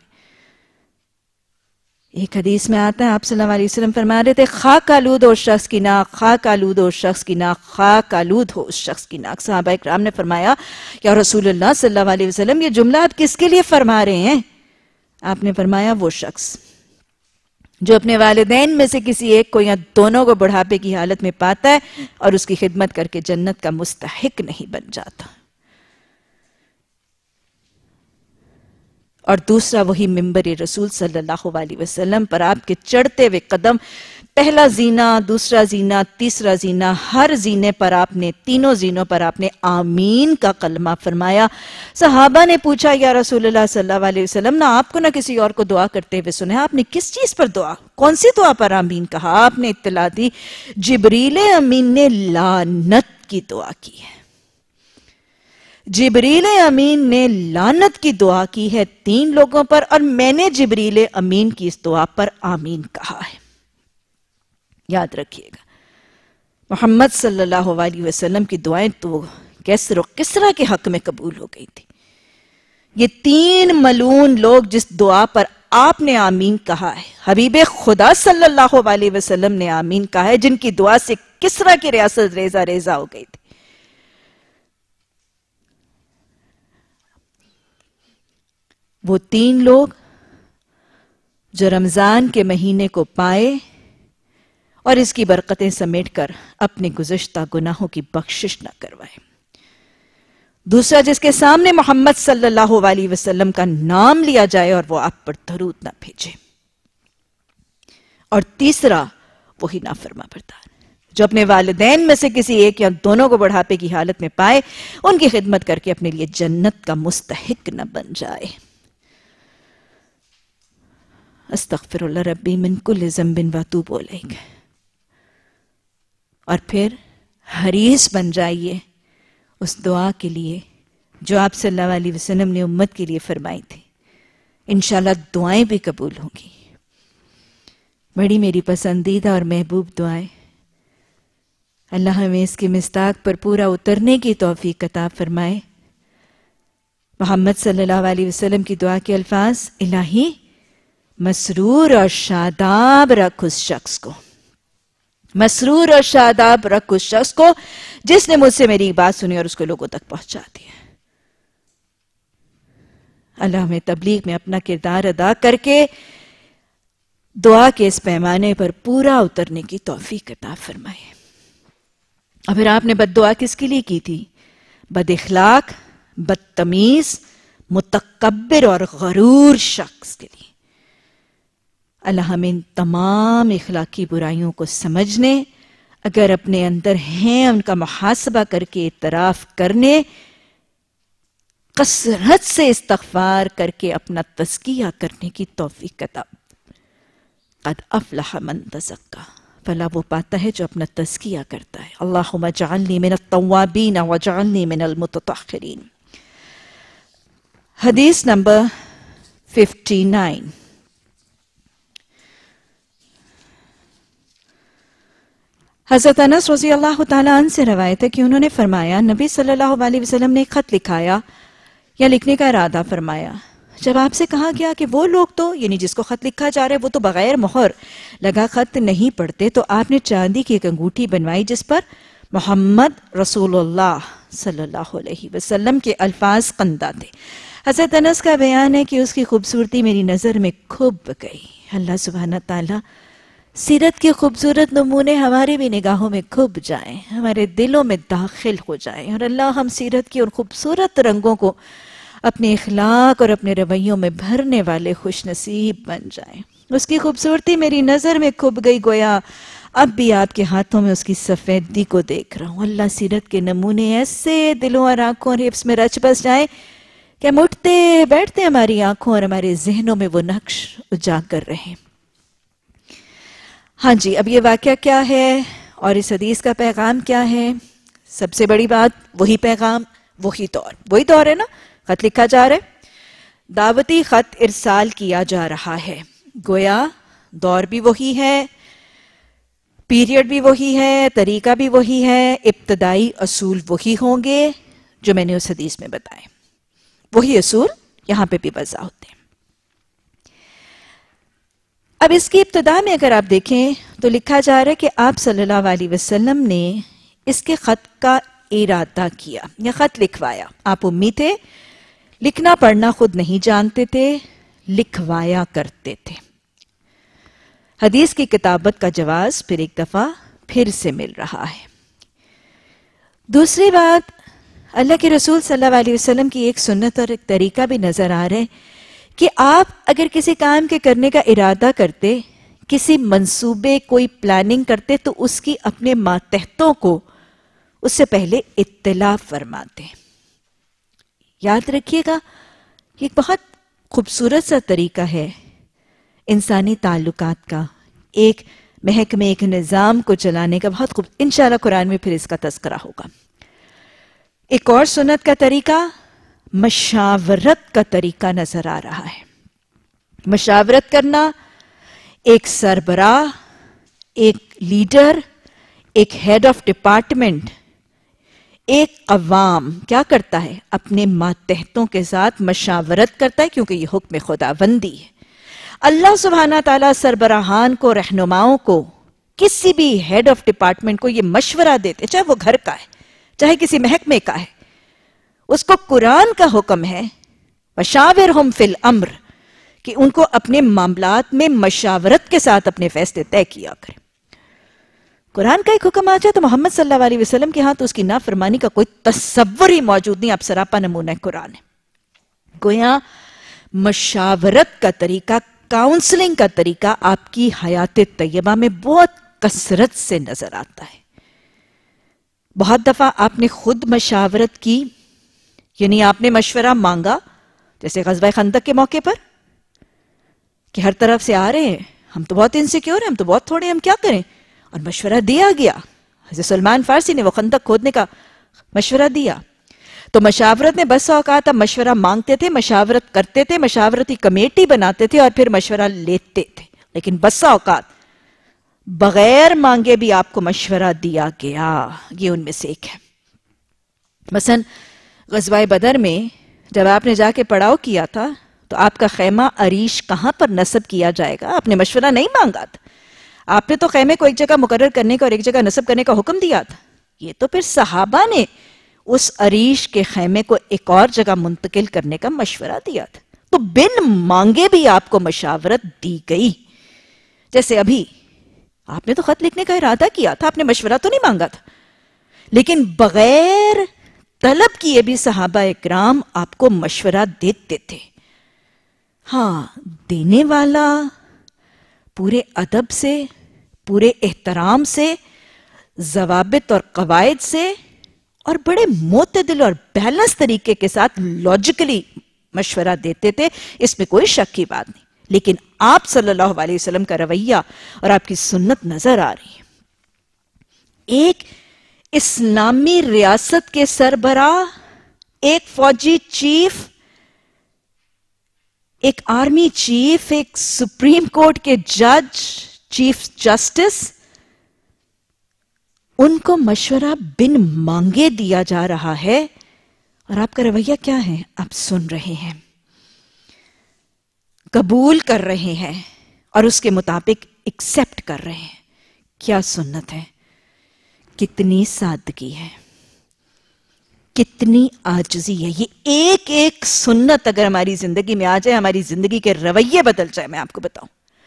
ایک حدیث میں آتا ہے، آپ صلی اللہ علیہ وسلم فرما رہے تھے، خاک آلود ہو اس شخص کی ناک، خاک آلود ہو اس شخص کی ناک، خاک آلود ہو اس شخص کی ناک. صحابہ اکرام نے فرمایا، یا رسول اللہ صلی اللہ علیہ وسلم، یہ جملہ آپ کس کے لیے فرما رہے ہیں؟ آپ نے فرمایا، وہ شخص جو اپنے والدین میں سے کسی ایک کو یا دونوں کو بڑھاپے کی حالت میں پاتا ہے اور اس کی خدمت کر کے جنت کا مستحق نہیں بن جاتا. اور دوسرا، وہی ممبر رسول صلی اللہ علیہ وسلم پر آپ کے چڑھتے ہوئے قدم، پہلا زینہ، دوسرا زینہ، تیسرا زینہ، ہر زینے پر آپ نے، تینوں زینوں پر آپ نے آمین کا کلمہ فرمایا. صحابہ نے پوچھا، یا رسول اللہ صلی اللہ علیہ وسلم، نہ آپ کو نہ کسی اور کو دعا کرتے ہوئے سنے، آپ نے کس چیز پر دعا، کون سی دعا پر آمین کہا؟ آپ نے اطلاع دی، جبریل امین نے لعنت کی دعا کی ہے. جبریل امین نے لعنت کی دعا کی ہے 3 لوگوں پر، اور میں نے جبریل امین کی اس دعا پر آمین کہا ہے. یاد رکھیے گا، محمد صلی اللہ علیہ وسلم کی دعائیں تو کیسر و کسریٰ کے حق میں قبول ہو گئی تھی. یہ 3 ملعون لوگ جس دعا پر آپ نے آمین کہا ہے، حبیب خدا صلی اللہ علیہ وسلم نے آمین کہا ہے، جن کی دعا سے کسریٰ کی ریاست ریزہ ریزہ ہو گئی تھی. وہ 3 لوگ جو رمضان کے مہینے کو پائے اور اس کی برکتیں سمیٹ کر اپنے گزشتہ گناہوں کی بخشش نہ کروائے. دوسرا، جس کے سامنے محمد صلی اللہ علیہ وسلم کا نام لیا جائے اور وہ آپ پر درود نہ بھیجے. اور تیسرا، وہی نافرما بردار جو اپنے والدین میں سے کسی ایک یا دونوں کو بڑھاپے کی حالت میں پائے، ان کی خدمت کر کے اپنے لیے جنت کا مستحق نہ بن جائے. استغفر اللہ ربی من کل ذنب واتوب الیہ. اور پھر حریص بن جائیے اس دعا کے لیے جو آپ صلی اللہ علیہ وسلم نے امت کے لیے فرمائی تھی. انشاءاللہ دعائیں بھی قبول ہوں گی. بڑی میری پسندیدہ اور محبوب دعائیں. اللہ ہمیں اس کی مصداق پر پورا اترنے کی توفیق عطا فرمائے. محمد صلی اللہ علیہ وسلم کی دعا کے الفاظ: الہی مسرور اور شاداب رکھ اس شخص کو، مسرور اور شاداب رکھ اس شخص کو جس نے مجھ سے میری بات سنی اور اس کو لوگوں تک پہنچا دیا. اللہ ہمیں تبلیغ میں اپنا کردار ادا کر کے دعا کے اس پیمانے پر پورا اترنے کی توفیق عطا فرمائے. اور پھر آپ نے بد دعا کس کے لیے کی تھی؟ بد اخلاق، بدتمیز، متکبر اور غرور شخص کے لیے. اللہ ہمیں ان تمام اخلاقی برائیوں کو سمجھنے، اگر اپنے اندر ہیں ان کا محاسبہ کر کے اعتراف کرنے، کثرت سے استغفار کر کے اپنا تزکیہ کرنے کی توفیق عطا. قد افلح من تزکا، فلا وہ پاتا ہے جو اپنا تزکیہ کرتا ہے. اللہم اجعلنی من التوابین واجعلنی من المتطہرین. حدیث نمبر 59. حضرت انس رضی اللہ تعالیٰ عنہ سے روایت ہے کہ انہوں نے فرمایا، نبی صلی اللہ علیہ وسلم نے ایک خط لکھایا یا لکھنے کا ارادہ فرمایا. جب آپ سے کہا گیا کہ وہ لوگ تو یعنی جس کو خط لکھا جا رہا ہے وہ تو بغیر مہر لگا خط نہیں پڑھتے، تو آپ نے چاندی کی ایک انگوٹھی بنوائی جس پر محمد رسول اللہ صلی اللہ علیہ وسلم کے الفاظ قندہ تھے. حضرت انس کا بیان ہے کہ اس کی خوبصورتی میری نظر میں کھب گئی. اللہ سبحانہ تعالیٰ سیرت کے خوبصورت نمونے ہمارے بھی نگاہوں میں کھب جائیں، ہمارے دلوں میں داخل ہو جائیں، اور اللہ ہم سیرت کی اور خوبصورت رنگوں کو اپنے اخلاق اور اپنے رویوں میں بھرنے والے خوش نصیب بن جائیں. اس کی خوبصورتی میری نظر میں کھب گئی، گویا اب بھی آپ کے ہاتھوں میں اس کی سفیدی کو دیکھ رہا ہوں. اللہ سیرت کے نمونے ایسے دلوں اور آنکھوں اور حفظ میں رچ بس جائیں کہ ہم اٹھتے بیٹھتے ہماری آنکھوں اور ہمارے ذہنوں میں وہ نقش اجاگر رہیں. ہاں جی، اب یہ واقعہ کیا ہے اور اس حدیث کا پیغام کیا ہے؟ سب سے بڑی بات وہی پیغام، وہی دور ہے نا. خط لکھا جا رہا ہے، دعوتی خط ارسال کیا جا رہا ہے. گویا دور بھی وہی ہے، پیریڈ بھی وہی ہے، طریقہ بھی وہی ہے، ابتدائی اصول وہی ہوں گے جو میں نے اس حدیث میں بتائے. وہی اصول یہاں پہ بھی وضع ہوتے ہیں. اب اس کی ابتدا میں اگر آپ دیکھیں تو لکھا جا رہا ہے کہ آپ صلی اللہ علیہ وسلم نے اس کے خط کا ارادہ کیا یا خط لکھوایا. آپ امی تھے، لکھنا پڑھنا خود نہیں جانتے تھے، لکھوایا کرتے تھے. حدیث کی کتابت کا جواز پھر ایک دفعہ پھر سے مل رہا ہے. دوسری بات، اللہ کے رسول صلی اللہ علیہ وسلم کی ایک سنت اور ایک طریقہ بھی نظر آ رہا ہے کہ آپ اگر کسی کام کے کرنے کا ارادہ کرتے، کسی منصوبے کوئی پلاننگ کرتے، تو اس کی اپنے ماتحتوں کو اس سے پہلے اطلاع فرماتے. یاد رکھیے گا، یہ ایک بہت خوبصورت سا طریقہ ہے انسانی تعلقات کا، ایک محکمے ایک نظام کو چلانے کا. بہت خوب، انشاءاللہ قرآن میں پھر اس کا تذکرہ ہوگا. ایک اور سنت کا طریقہ مشاورت کا طریقہ نظر آ رہا ہے. مشاورت کرنا، ایک سربراہ، ایک لیڈر، ایک ہیڈ آف ڈپارٹمنٹ، ایک عوام کیا کرتا ہے؟ اپنے ماتحتوں کے ساتھ مشاورت کرتا ہے، کیونکہ یہ حکم خداوندی ہے. اللہ سبحانہ تعالیٰ سربراہان کو، رہنماؤں کو، کسی بھی ہیڈ آف ڈپارٹمنٹ کو یہ مشورہ دیتے، چاہے وہ گھر کا ہے، چاہے کسی محکمے کا ہے. اس کو قرآن کا حکم ہے وشاورہم فی الامر، کہ ان کو اپنے معاملات میں مشاورت کے ساتھ اپنے فیصلے طے کیا کریں۔ قرآن کا ایک حکم آ جائے تو محمد صلی اللہ علیہ وسلم کے ہاں تو اس کی نافرمانی کا کوئی تصور ہی موجود نہیں۔ آپ سراپا نمونہ قرآن ہے۔ گویا مشاورت کا طریقہ، کاؤنسلنگ کا طریقہ آپ کی حیات طیبہ میں بہت کثرت سے نظر آتا ہے۔ بہت دفعہ آپ نے خود مشاورت کی، یعنی آپ نے مشورہ مانگا، جیسے غزوہ خندق کے موقع پر کہ ہر طرف سے آ رہے ہیں، ہم تو بہت انسیکیور ہیں، ہم تو بہت تھوڑے، ہم کیا کریں، اور مشورہ دیا گیا۔ حضرت سلمان فارسی نے وہ خندق کھودنے کا مشورہ دیا۔ تو مشاورت میں بس اوقات آپ مشورہ مانگتے تھے، مشاورت کرتے تھے، مشاورتی کمیٹی بناتے تھے اور پھر مشورہ لیتے تھے، لیکن بس اوقات بغیر مانگے بھی آپ کو مشورہ دیا گیا۔ یہ ان میں سے ایک ہے۔ مثلا غزوہ بدر میں جب آپ نے جا کے پڑاؤ کیا تھا تو آپ کا خیمہ عریش کہاں پر نصب کیا جائے گا، آپ نے مشورہ نہیں مانگا تھا، آپ نے تو خیمے کو ایک جگہ مقرر کرنے کا اور ایک جگہ نصب کرنے کا حکم دیا تھا۔ یہ تو پھر صحابہ نے اس عریش کے خیمے کو ایک اور جگہ منتقل کرنے کا مشورہ دیا تھا۔ تو بن مانگے بھی آپ کو مشاورت دی گئی۔ جیسے ابھی آپ نے تو خط لکھنے کا ارادہ کیا تھا، آپ نے مشورہ تو نہیں مانگا تھا، لیکن بغیر طلب کیے بھی صحابہ اکرام آپ کو مشورہ دیتے تھے۔ ہاں، دینے والا پورے ادب سے، پورے احترام سے، ضوابط اور قواعد سے اور بڑے معتدل اور بیلنس طریقے کے ساتھ لاجیکلی مشورہ دیتے تھے، اس میں کوئی شک کی بات نہیں۔ لیکن آپ صلی اللہ علیہ وسلم کا رویہ اور آپ کی سنت نظر آ رہی ہے۔ ایک اسلامی ریاست کے سربراہ، ایک فوجی چیف، ایک آرمی چیف، ایک سپریم کورٹ کے جج، چیف جسٹس، ان کو مشورہ بن مانگے دیا جا رہا ہے، اور آپ کا رویہ کیا ہے؟ آپ سن رہے ہیں، قبول کر رہے ہیں اور اس کے مطابق ایکسپٹ کر رہے ہیں۔ کیا سنت ہے، کتنی سادگی ہے، کتنی عاجزی ہے۔ یہ ایک ایک سنت اگر ہماری زندگی میں آ جائے، ہماری زندگی کے رویے بدل جائے۔ میں آپ کو بتاؤں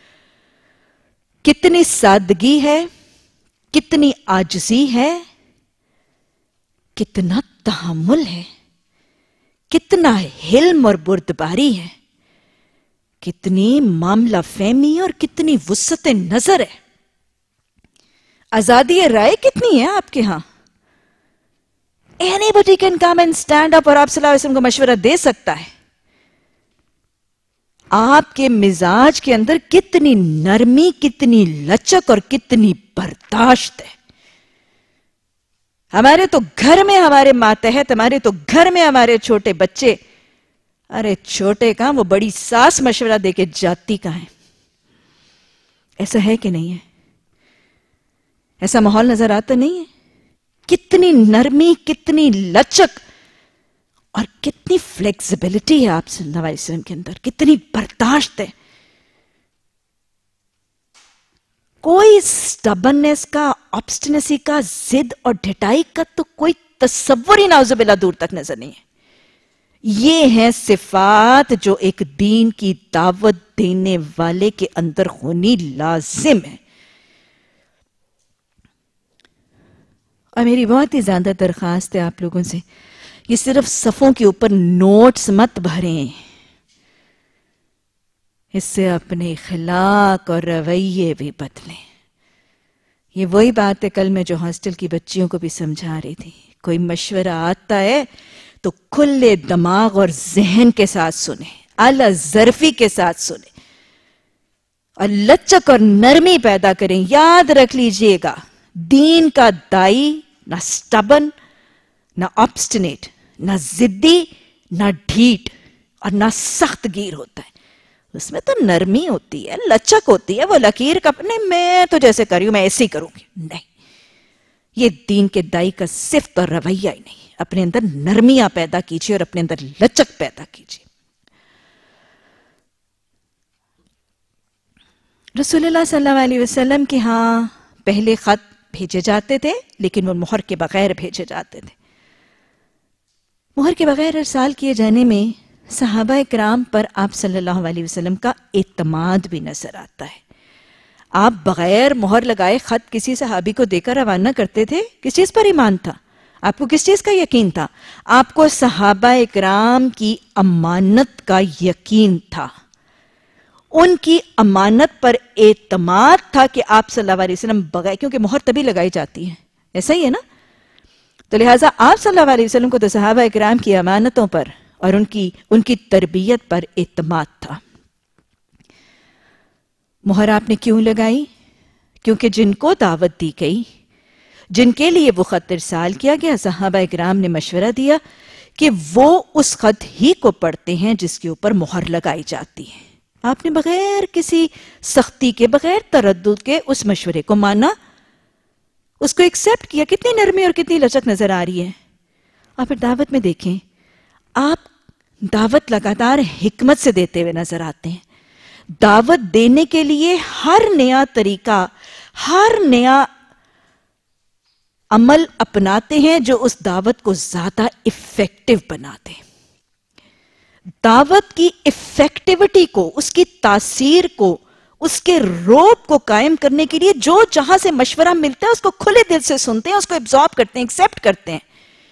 کتنی سادگی ہے، کتنی عاجزی ہے، کتنا تحمل ہے، کتنا حلم اور بردباری ہے، کتنی معاملہ فہمی اور کتنی وسعت نظر ہے۔ آزادی رائے کتنی ہے آپ کے ہاں؟ Anybody can come and stand up اور آپ صلی اللہ علیہ وسلم کو مشورہ دے سکتا ہے۔ آپ کے مزاج کے اندر کتنی نرمی، کتنی لچک اور کتنی برداشت ہے۔ ہمارے تو گھر میں ہمارے ماتحت، ہمارے تو گھر میں ہمارے چھوٹے بچے، ارے چھوٹے کہاں، وہ بڑی ساس مشورہ دے کے جاتی کہاں ہے۔ ایسا ہے کہ نہیں ہے؟ ایسا ماحول نظر آتا نہیں ہے؟ کتنی نرمی، کتنی لچک اور کتنی فلیکسیبلٹی ہے آپ صلی اللہ علیہ وسلم کے اندر، کتنی برداشت ہے۔ کوئی سٹبننس کا، آبسٹینسی کا، ضد اور ڈھٹائی کا تو کوئی تصور ہی نعوذ باللہ دور تک نظر نہیں ہے۔ یہ ہیں صفات جو ایک دین کی دعوت دینے والے کے اندر ہونی لازم ہے۔ اور میری بہت ہی زیادہ درخواست ہے آپ لوگوں سے، یہ صرف صفوں کے اوپر نوٹس مت بھریں، اس سے اپنے اخلاق اور رویے بھی بدلیں۔ یہ وہی بات ہے کل میں جو ہاسٹل کی بچیوں کو بھی سمجھا رہی تھی۔ کوئی مشورہ آتا ہے تو کھلے دماغ اور ذہن کے ساتھ سنیں، اعلی ظرفی کے ساتھ سنیں اور لچک اور نرمی پیدا کریں۔ یاد رکھ لیجئے گا، دین کا دائی نہ سٹبن، نہ آبسٹینیٹ، نہ ضدی، نہ ڈھیٹ اور نہ سخت گیر ہوتا ہے۔ اس میں تو نرمی ہوتی ہے، لچک ہوتی ہے، وہ لکیر کا نہیں میں تو جیسے کری ہوں میں ایسے ہی کروں گی، نہیں۔ یہ دین کے دائی کا صفت اور رویہ ہی نہیں۔ اپنے اندر نرمیاں پیدا کیجیے اور اپنے اندر لچک پیدا کیجیے۔ رسول اللہ صلی اللہ علیہ وسلم کے ہاں پہلے خط بھیجے جاتے تھے، لیکن وہ مہر کے بغیر بھیجے جاتے تھے۔ مہر کے بغیر ارسال کیے جانے میں صحابہ اکرام پر آپ صلی اللہ علیہ وسلم کا اعتماد بھی نظر آتا ہے. آپ بغیر مہر لگائے خط کسی صحابی کو دے کر روانہ کرتے تھے. کس چیز پر ایمان تھا؟ آپ کو کس چیز کا یقین تھا؟ آپ کو صحابہ اکرام کی امانت کا یقین تھا. ان کی امانت پر اعتماد تھا کہ آپ صلی اللہ علیہ وسلم بغیر، کیونکہ مہر تبھی لگائی جاتی ہے، ایسا ہی ہے نا؟ تو لہٰذا آپ صلی اللہ علیہ وسلم کو تو صحابہ اکرام کی امانتوں پر اور ان کی تربیت پر اعتماد تھا. مہر آپ نے کیوں لگائی؟ کیونکہ جن کو دعوت دی گئی، جن کے لیے وہ خط ارسال کیا گیا، صحابہ اکرام نے مشورہ دیا کہ وہ اس خط ہی کو پڑھتے ہیں جس کے اوپر مہر لگائی جاتی ہے. آپ نے بغیر کسی سختی کے، بغیر تردد کے اس مشورے کو مانا، اس کو ایکسپٹ کیا. کتنی نرمی اور کتنی لچک نظر آ رہی ہے. اور پھر دعوت میں دیکھیں، آپ دعوت لگاتار حکمت سے دیتے ہوئے نظر آتے ہیں. دعوت دینے کے لیے ہر نیا طریقہ، ہر نیا عمل اپناتے ہیں جو اس دعوت کو زیادہ افیکٹو بنا دے. دعوت کی افیکٹیوٹی کو، اس کی تاثیر کو، اس کے روپ کو قائم کرنے کے لیے جو جہاں سے مشورہ ملتا ہے اس کو کھلے دل سے سنتے ہیں، اس کو ایبزارب کرتے ہیں، ایکسپٹ کرتے ہیں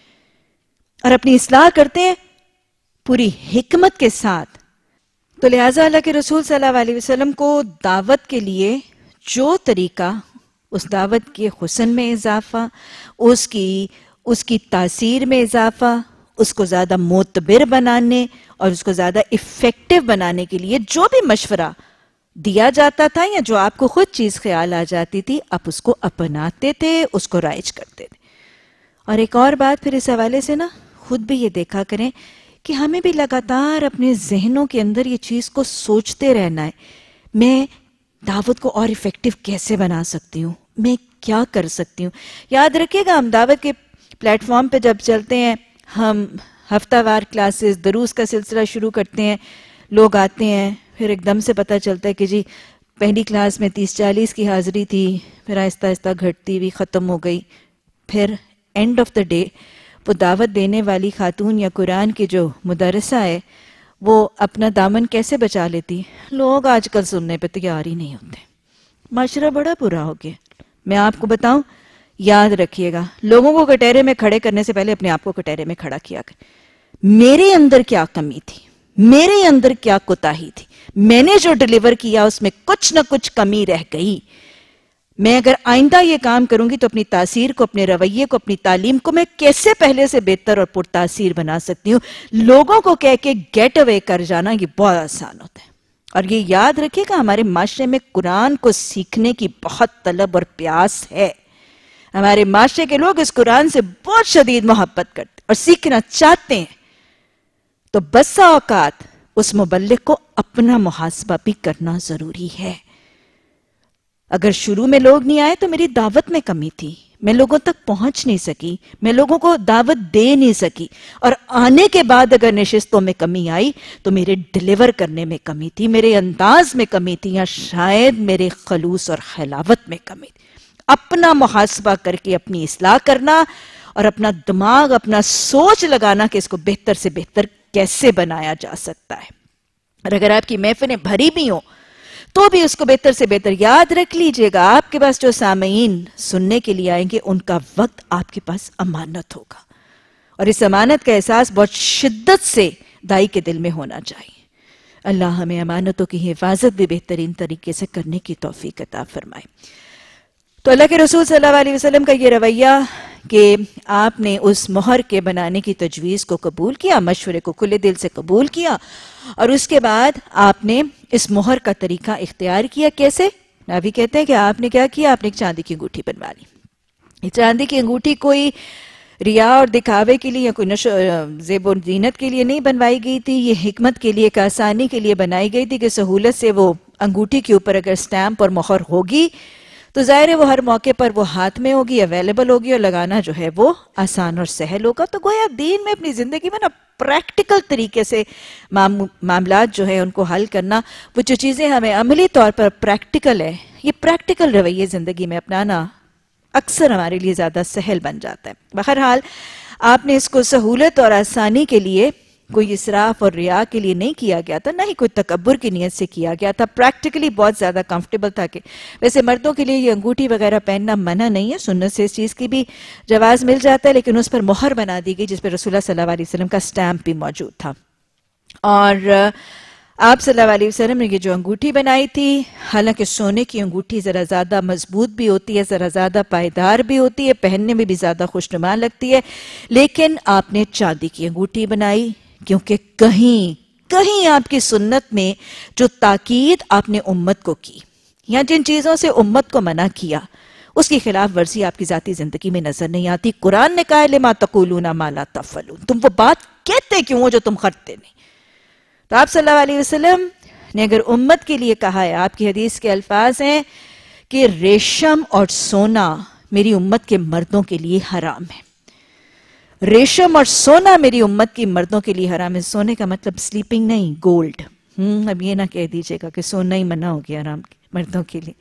اور اپنی اصلاح کرتے ہیں پوری حکمت کے ساتھ. تو لہٰذا اللہ کے رسول صلی اللہ علیہ وسلم کو دعوت کے لیے جو طریقہ، اس دعوت کے حسن میں اضافہ، اس کی تاثیر میں اضافہ، اس کو زیادہ معتبر بنانے اور اس کو زیادہ افیکٹو بنانے کے لیے جو بھی مشورہ دیا جاتا تھا یا جو آپ کو خود چیز خیال آ جاتی تھی، آپ اس کو اپناتے تھے، اس کو رائج کرتے تھے. اور ایک اور بات پھر اس حوالے سے نا خود بھی یہ دیکھا کریں کہ ہمیں بھی لگاتار اپنے ذہنوں کے اندر یہ چیز کو سوچتے رہنا ہے، میں دعوت کو اور افیکٹو کیسے بنا سکتی ہوں، میں کیا کر سکتی ہوں. یاد رکھیے گا، ہم دعوت کے پلیٹ فارم پہ جب چلتے ہیں، ہم ہفتہ وار کلاسز، دروس کا سلسلہ شروع کرتے ہیں، لوگ آتے ہیں، پھر ایک دم سے پتہ چلتا ہے کہ جی پہلی کلاس میں 30-40 کی حاضری تھی، پھر آہستہ آہستہ گھٹتی ہوئی ختم ہو گئی. پھر اینڈ آف دا ڈے وہ دعوت دینے والی خاتون یا قرآن کی جو مدرسہ ہے وہ اپنا دامن کیسے بچا لیتی؟ لوگ آج کل سننے پہ تیار ہی نہیں ہوتے. معاشرہ بڑا برا ہو گیا. میں آپ کو بتاؤں، یاد رکھیے گا، لوگوں کو کٹہرے میں کھڑے کرنے سے پہلے اپنے آپ کو کٹہرے میں کھڑا کیا کر. میرے اندر کیا کمی تھی، میرے اندر کیا کوتاہی تھی، میں نے جو ڈیلیور کیا اس میں کچھ نہ کچھ کمی رہ گئی. میں اگر آئندہ یہ کام کروں گی تو اپنی تاثیر کو، اپنے رویے کو، اپنی تعلیم کو میں کیسے پہلے سے بہتر اور پرتاثیر بنا سکتی ہوں. لوگوں کو کہہ کے گیٹ اوے کر جانا یہ بہت آسان ہوتا ہے. اور یہ یاد رکھیے گا، ہمارے معاشرے میں قرآن کو سیکھنے کی بہت طلب اور پیاس ہے. ہمارے معاشرے کے لوگ اس قرآن سے بہت شدید محبت کرتے اور سیکھنا چاہتے ہیں. تو بسا اوقات اس مبلغ کو اپنا محاسبہ بھی کرنا ضروری ہے. اگر شروع میں لوگ نہیں آئے تو میری دعوت میں کمی تھی، میں لوگوں تک پہنچ نہیں سکی، میں لوگوں کو دعوت دے نہیں سکی. اور آنے کے بعد اگر نشستوں میں کمی آئی تو میرے ڈیلیور کرنے میں کمی تھی، میرے انداز میں کمی تھی، یا شاید میرے خلوص اور خلاوت میں کمی تھی. اپنا محاسبہ کر کے اپنی اصلاح کرنا اور اپنا دماغ، اپنا سوچ لگانا کہ اس کو بہتر سے بہتر کیسے بنایا جا سکتا ہے. اور اگر آپ کی محفلیں بھری بھی ہوں تو بھی اس کو بہتر سے بہتر یاد رکھ لیجئے گا. آپ کے پاس جو سامعین سننے کے لیے آئیں گے ان کا وقت آپ کے پاس امانت ہوگا، اور اس امانت کا احساس بہت شدت سے دائی کے دل میں ہونا چاہیے. اللہ ہمیں امانتوں کی حفاظت بھی بہترین طریقے سے کرنے کی توفیق عطا فرمائے. تو اللہ کے رسول صلی اللہ علیہ وسلم کا یہ رویہ کہ آپ نے اس مہر کے بنانے کی تجویز کو قبول کیا، مشورے کو کھلے دل سے قبول کیا، اور اس کے بعد آپ نے اس مہر کا طریقہ اختیار کیا. کیسے؟ نبی کہتے ہیں کہ آپ نے کیا کیا؟ آپ نے ایک چاندی کی انگوٹھی بنوا لی. یہ چاندی کی انگوٹھی کوئی ریا اور دکھاوے کے لیے یا کوئی زیب و زینت کے لیے نہیں بنوائی گئی تھی. یہ حکمت کے لیے، ایک آسانی کے لیے بنائی گئی تھی کہ سہولت سے وہ انگوٹھی کے اوپر اگر سٹیمپ اور مہر ہوگی تو ظاہر ہے وہ ہر موقع پر وہ ہاتھ میں ہوگی، اویلیبل ہوگی، اور لگانا جو ہے وہ آسان اور سہل ہوگا. تو گویا دین میں اپنی زندگی میں نا پریکٹیکل طریقے سے معاملات جو ہے ان کو حل کرنا، وہ جو چیزیں ہمیں عملی طور پر پریکٹیکل ہے، یہ پریکٹیکل رویے زندگی میں اپنانا اکثر ہمارے لیے زیادہ سہل بن جاتا ہے. بہرحال آپ نے اس کو سہولت اور آسانی کے لیے کوئی اسراف اور ریا کے لیے نہیں کیا گیا تھا، نہ ہی کوئی تکبر کی نیت سے کیا گیا تھا. پریکٹیکلی بہت زیادہ کمفرٹیبل تھا. کہ ویسے مردوں کے لیے یہ انگوٹھی وغیرہ پہننا منع نہیں ہے، سنت سے اس چیز کی بھی جواز مل جاتا ہے، لیکن اس پر مہر بنا دی گئی جس پر رسول اللہ صلی اللہ علیہ وسلم کا سٹیمپ بھی موجود تھا. اور آپ صلی اللہ علیہ وسلم نے یہ جو انگوٹھی بنائی تھی، حالانکہ سونے کی انگوٹھی ذرا زیادہ مضبوط بھی ہوتی ہے، ذرا زیادہ پائیدار بھی ہوتی ہے، پہننے میں بھی زیادہ خوشنما لگتی ہے، لیکن آپ نے چاندی کی انگوٹھی بنائی کیونکہ کہیں آپ کی سنت میں جو تاکید آپ نے امت کو کی یا جن چیزوں سے امت کو منع کیا اس کی خلاف ورزی آپ کی ذاتی زندگی میں نظر نہیں آتی. قرآن نے کہا ہے لما تقولون ما لا تفعلون، تم وہ بات کہتے کیوں ہو جو تم کرتے نہیں. تو آپ صلی اللہ علیہ وسلم نے اگر امت کے لیے کہا ہے، آپ کی حدیث کے الفاظ ہیں کہ ریشم اور سونا میری امت کے مردوں کے لیے حرام ہے. ریشم اور سونا میری امت کی مردوں کے لیے حرام ہے. سونے کا مطلب سلیپنگ نہیں، گولڈ. اب یہ نہ کہہ دیجئے گا کہ سونا ہی منع ہو گیا حرام مردوں کے لیے.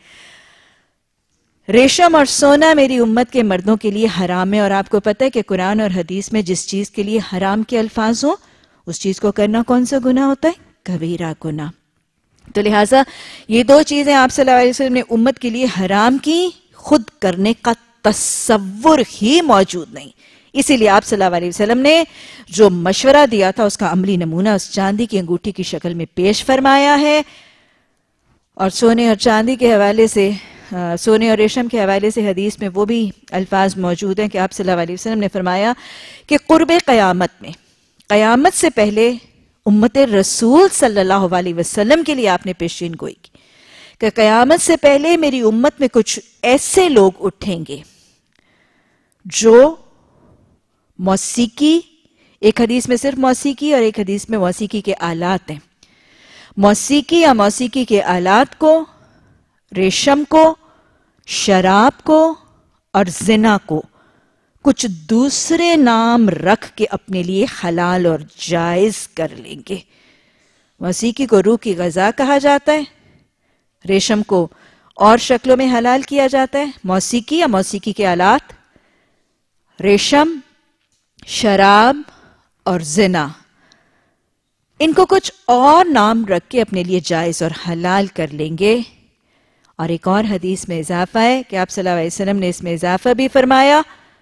ریشم اور سونا میری امت کے مردوں کے لیے حرام ہے. اور آپ کو پتہ ہے کہ قرآن اور حدیث میں جس چیز کے لیے حرام کے الفاظ ہوں اس چیز کو کرنا کون سا گناہ ہوتا ہے؟ کبیرہ گناہ. تو لہٰذا یہ دو چیزیں آپ صلی اللہ علیہ وسلم نے امت کے لیے حرام کی، خود کرنے کا تصور ہی موجود نہیں. اسی لیے آپ صلی اللہ علیہ وسلم نے جو مشورہ دیا تھا اس کا عملی نمونہ اس چاندی کی انگوٹھی کی شکل میں پیش فرمایا ہے. اور سونے اور چاندی کے حوالے سے، سونے اور ریشم کے حوالے سے حدیث میں وہ بھی الفاظ موجود ہیں کہ آپ صلی اللہ علیہ وسلم نے فرمایا کہ قرب قیامت میں، قیامت سے پہلے امت رسول صلی اللہ علیہ وسلم کے لیے آپ نے پیشین گوئی کی کہ قیامت سے پہلے میری امت میں کچھ ایسے لوگ اٹھیں گے جو موسیقی، ایک حدیث میں صرف موسیقی اور ایک حدیث میں موسیقی کے آلات ہیں، موسیقی یا موسیقی کے آلات کو، ریشم کو، شراب کو اور زنا کو کچھ دوسرے نام رکھ کے اپنے لیے حلال اور جائز کر لیں گے. موسیقی کو روح کی غذا کہا جاتا ہے، ریشم کو اور شکلوں میں حلال کیا جاتا ہے. موسیقی یا موسیقی کے آلات، ریشم، شراب اور زنا، ان کو کچھ اور نام رکھ کے اپنے لیے جائز اور حلال کر لیں گے. اور ایک اور حدیث میں اضافہ ہے کہ آپ صلی اللہ علیہ وسلم نے اس میں اضافہ بھی فرمایا،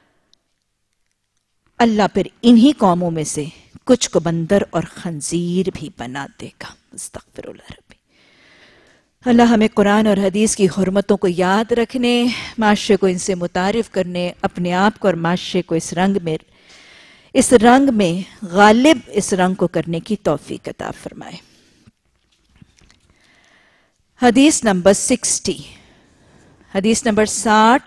اللہ پھر انہی قوموں میں سے کچھ کو بندر اور خنزیر بھی بنا دے گا. استغفر اللہ ربی. اللہ ہمیں قرآن اور حدیث کی حرمتوں کو یاد رکھنے، معاشرے کو ان سے متعارف کرنے، اپنے آپ کو اور معاشرے کو اس رنگ میں غالب اس رنگ کو کرنے کی توفیق عطا فرمائے. حدیث نمبر 60، حدیث نمبر 60.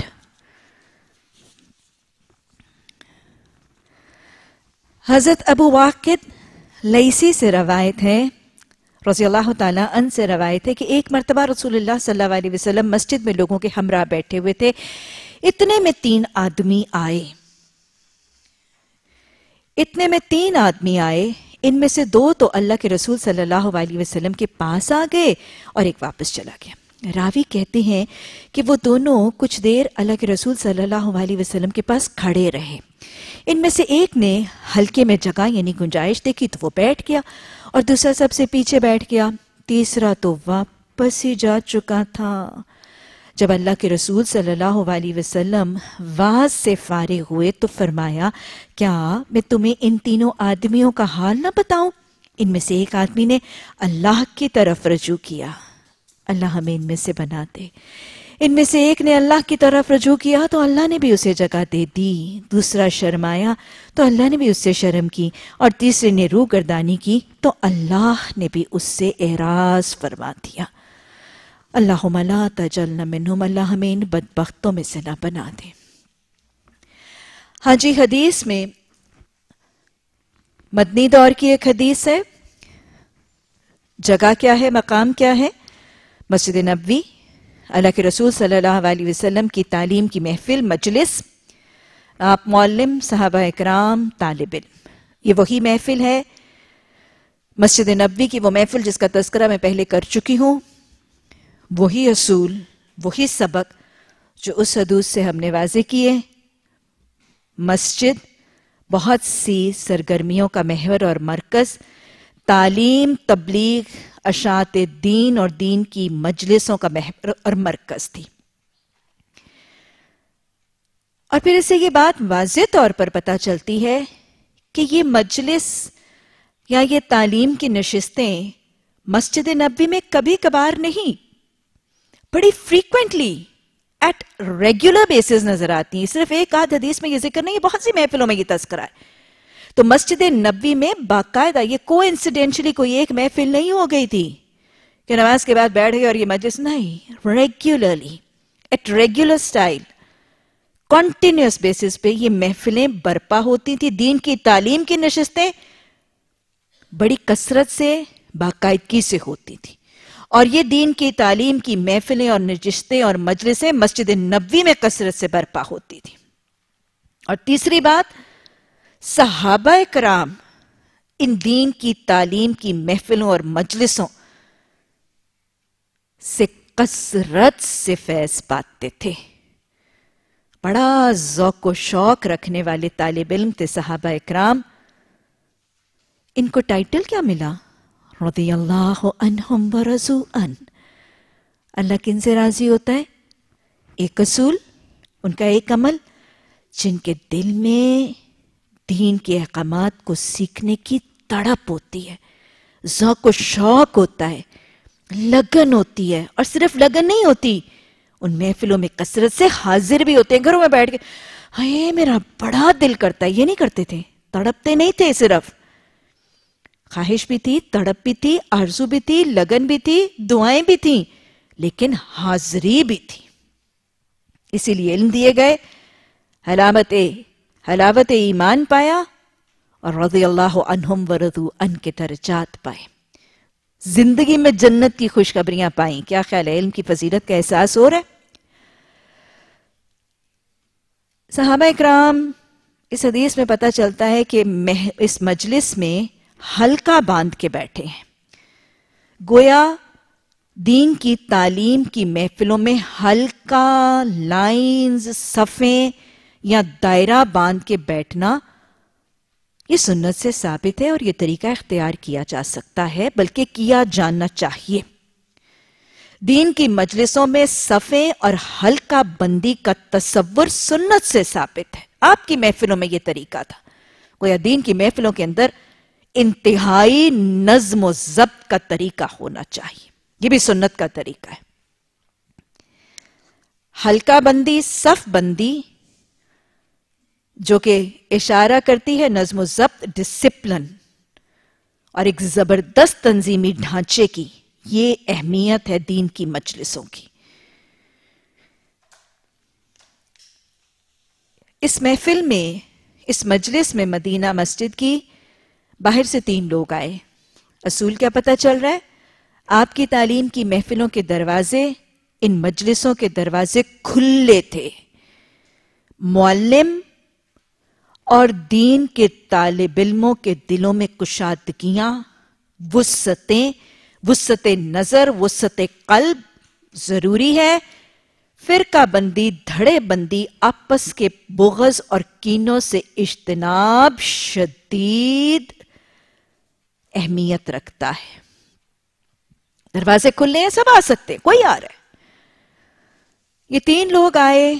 حضرت ابو واقد لیسی سے روایت ہے، رضی اللہ تعالیٰ عنہ سے روایت ہے کہ ایک مرتبہ رسول اللہ صلی اللہ علیہ وسلم مسجد میں لوگوں کے ہمراہ بیٹھے ہوئے تھے. اتنے میں تین آدمی آئے. ان میں سے دو تو اللہ کے رسول صلی اللہ علیہ وسلم کے پاس آ گئے اور ایک واپس چلا گیا. راوی کہتے ہیں کہ وہ دونوں کچھ دیر اللہ کے رسول صلی اللہ علیہ وسلم کے پاس کھڑے رہے. ان میں سے ایک نے حلقے میں جگہ یعنی گنجائش دیکھی تو وہ بیٹھ گیا اور دوسرا سب سے پیچھے بیٹھ گیا. تیسرا تو واپس ہی جا چکا تھا. جب اللہ کے رسول صلی اللہ علیہ وسلم واز سے فارغ ہوئے تو فرمایا، کیا میں تمہیں ان تینوں آدمیوں کا حال نہ بتاؤں؟ ان میں سے ایک آدمی نے اللہ کی طرف رجوع کیا، اللہ ہمیں ان میں سے بنا دے. ان میں سے ایک نے اللہ کی طرف رجوع کیا تو اللہ نے بھی اسے جگہ دے دی. دوسرا شرمایا تو اللہ نے بھی اس سے شرم کی، اور تیسرے نے روح گردانی کی تو اللہ نے بھی اس سے اعراض فرما دیا. اللہم لا تجعلنا منہم، اللہ ہمیں ان بدبختوں میں سے نہ بنا دے. ہاں جی، حدیث میں مدنی دور کی ایک حدیث ہے. جگہ کیا ہے، مقام کیا ہے؟ مسجد نبوی، اللہ کے رسول صلی اللہ علیہ وسلم کی تعلیم کی محفل، مجلس، آپ معلم، صحابہ اکرام، طالب علم، یہ وہی محفل ہے. مسجد نبوی کی وہ محفل جس کا تذکرہ میں پہلے کر چکی ہوں، وہی اصول، وہی سبق جو اس حدیث سے ہم نے واضح کیے. مسجد بہت سی سرگرمیوں کا محور اور مرکز تعلیم، تبلیغ، اشاعت دین اور دین کی مجلسوں کا محور اور مرکز تھی۔ اور پھر اسے یہ بات واضح طور پر پتہ چلتی ہے کہ یہ مجلس یا یہ تعلیم کی نشستیں مسجد نبوی میں کبھی کبھار نہیں، بڑی فریکوینٹلی ایٹ ریگولر بیسز نظر آتی ہیں۔ صرف ایک آدھ حدیث میں یہ ذکر نہیں ہے، بہت سی محفلوں میں یہ تذکرہ ہے۔ تو مسجد نبوی میں باقاعدہ یہ کو انسیڈنشلی کوئی ایک محفل نہیں ہو گئی تھی کہ نماز کے بعد بیٹھ گئے اور یہ مجلس، نہیں، regularly at regular style continuous basis پہ یہ محفلیں برپا ہوتی تھی۔ دین کی تعلیم کی نشستیں بڑی کثرت سے، باقاعدگی سے ہوتی تھی، اور یہ دین کی تعلیم کی محفلیں اور نشستیں اور مجلسیں مسجد نبوی میں کثرت سے برپا ہوتی تھی۔ اور تیسری بات، صحابہ کرام ان دین کی تعلیم کی محفلوں اور مجلسوں سے کثرت سے فیض پاتے تھے۔ بڑا ذوق و شوق رکھنے والے طالب علم تھے صحابہ اکرام۔ ان کو ٹائٹل کیا ملا؟ رضی اللہ عنہم ورضوا عنہ۔ اللہ کن سے راضی ہوتا ہے؟ ایک اصول، ان کا ایک عمل، جن کے دل میں دین کے احکامات کو سیکھنے کی تڑپ ہوتی ہے، ذوق و شوق ہوتا ہے، لگن ہوتی ہے، اور صرف لگن نہیں ہوتی، ان محفلوں میں کثرت سے حاضر بھی ہوتے ہیں۔ گھروں میں بیٹھ کے ہائے میرا بڑا دل کرتا ہے، یہ نہیں کرتے تھے، تڑپتے نہیں تھے، صرف خواہش بھی تھی، تڑپ بھی تھی، آرزو بھی تھی، لگن بھی تھی، دعائیں بھی تھیں، لیکن حاضری بھی تھی۔ اسی لیے علم دیے گئے، حلاوت ایمان پایا، اور رضی اللہ عنہم ورضوا عنہ کے درجات پائے، زندگی میں جنت کی خوشخبریاں پائیں۔ کیا خیال ہے؟ علم کی فضیلت کا احساس ہو رہا ہے؟ صحابہ اکرام، اس حدیث میں پتہ چلتا ہے کہ اس مجلس میں حلقہ باندھ کے بیٹھے ہیں، گویا دین کی تعلیم کی محفلوں میں حلقہ، لائنز، صفیں یا دائرہ باندھ کے بیٹھنا یہ سنت سے ثابت ہے، اور یہ طریقہ اختیار کیا جا سکتا ہے، بلکہ کیا جانا چاہیے۔ دین کی مجلسوں میں صفیں اور حلقہ بندی کا تصور سنت سے ثابت ہے۔ آپ کی محفلوں میں یہ طریقہ تھا، گویا دین کی محفلوں کے اندر انتہائی نظم و ضبط کا طریقہ ہونا چاہیے، یہ بھی سنت کا طریقہ ہے۔ حلقہ بندی، صف بندی، جو کہ اشارہ کرتی ہے نظم و ضبط، ڈسپلن اور ایک زبردست تنظیمی ڈھانچے کی، یہ اہمیت ہے دین کی مجلسوں کی۔ اس محفل میں، اس مجلس میں مدینہ مسجد کی باہر سے 3 لوگ آئے۔ اصول کیا پتہ چل رہا ہے؟ آپ کی تعلیم کی محفلوں کے دروازے، ان مجلسوں کے دروازے کھلے تھے۔ معلم اور دین کے طالب علموں کے دلوں میں کشادگیاں، وسعتیں، وسعت نظر، وسعت قلب ضروری ہے۔ فرقہ بندی، دھڑے بندی، آپس کے بغض اور کینوں سے اجتناب شدید اہمیت رکھتا ہے۔ دروازے کھلے ہیں، سب آ سکتے ہیں، کوئی آ رہا ہے۔ یہ 3 لوگ آئے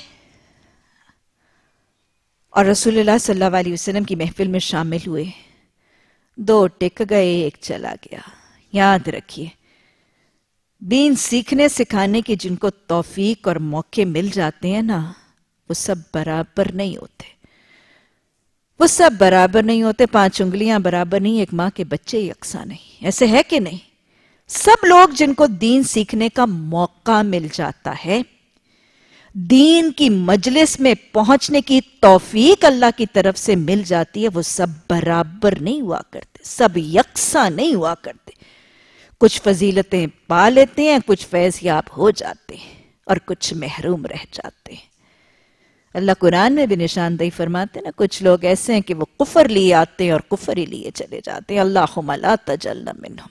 اور رسول اللہ صلی اللہ علیہ وسلم کی محفل میں شامل ہوئے۔ 2 ٹک گئے، 1 چلا گیا۔ یاد رکھیے، دین سیکھنے سکھانے کی جن کو توفیق اور موقع مل جاتے ہیں نا، وہ سب برابر نہیں ہوتے، وہ سب برابر نہیں ہوتے۔ 5 انگلیاں برابر نہیں، ایک ماں کے بچے یکساں نہیں، ایسے ہے کہ نہیں؟ سب لوگ جن کو دین سیکھنے کا موقع مل جاتا ہے، دین کی مجلس میں پہنچنے کی توفیق اللہ کی طرف سے مل جاتی ہے، وہ سب برابر نہیں ہوا کرتے، سب یکساں نہیں ہوا کرتے۔ کچھ فضیلتیں پا لیتے ہیں، کچھ فیض یاب ہو جاتے ہیں، اور کچھ محروم رہ جاتے ہیں۔ اللہ قرآن میں بھی نشاندہی فرماتے ہیں نا، کچھ لوگ ایسے ہیں کہ وہ کفر لیے آتے ہیں اور کفر ہی لیے چلے جاتے ہیں۔ اللہم لا تجعلنا منہم۔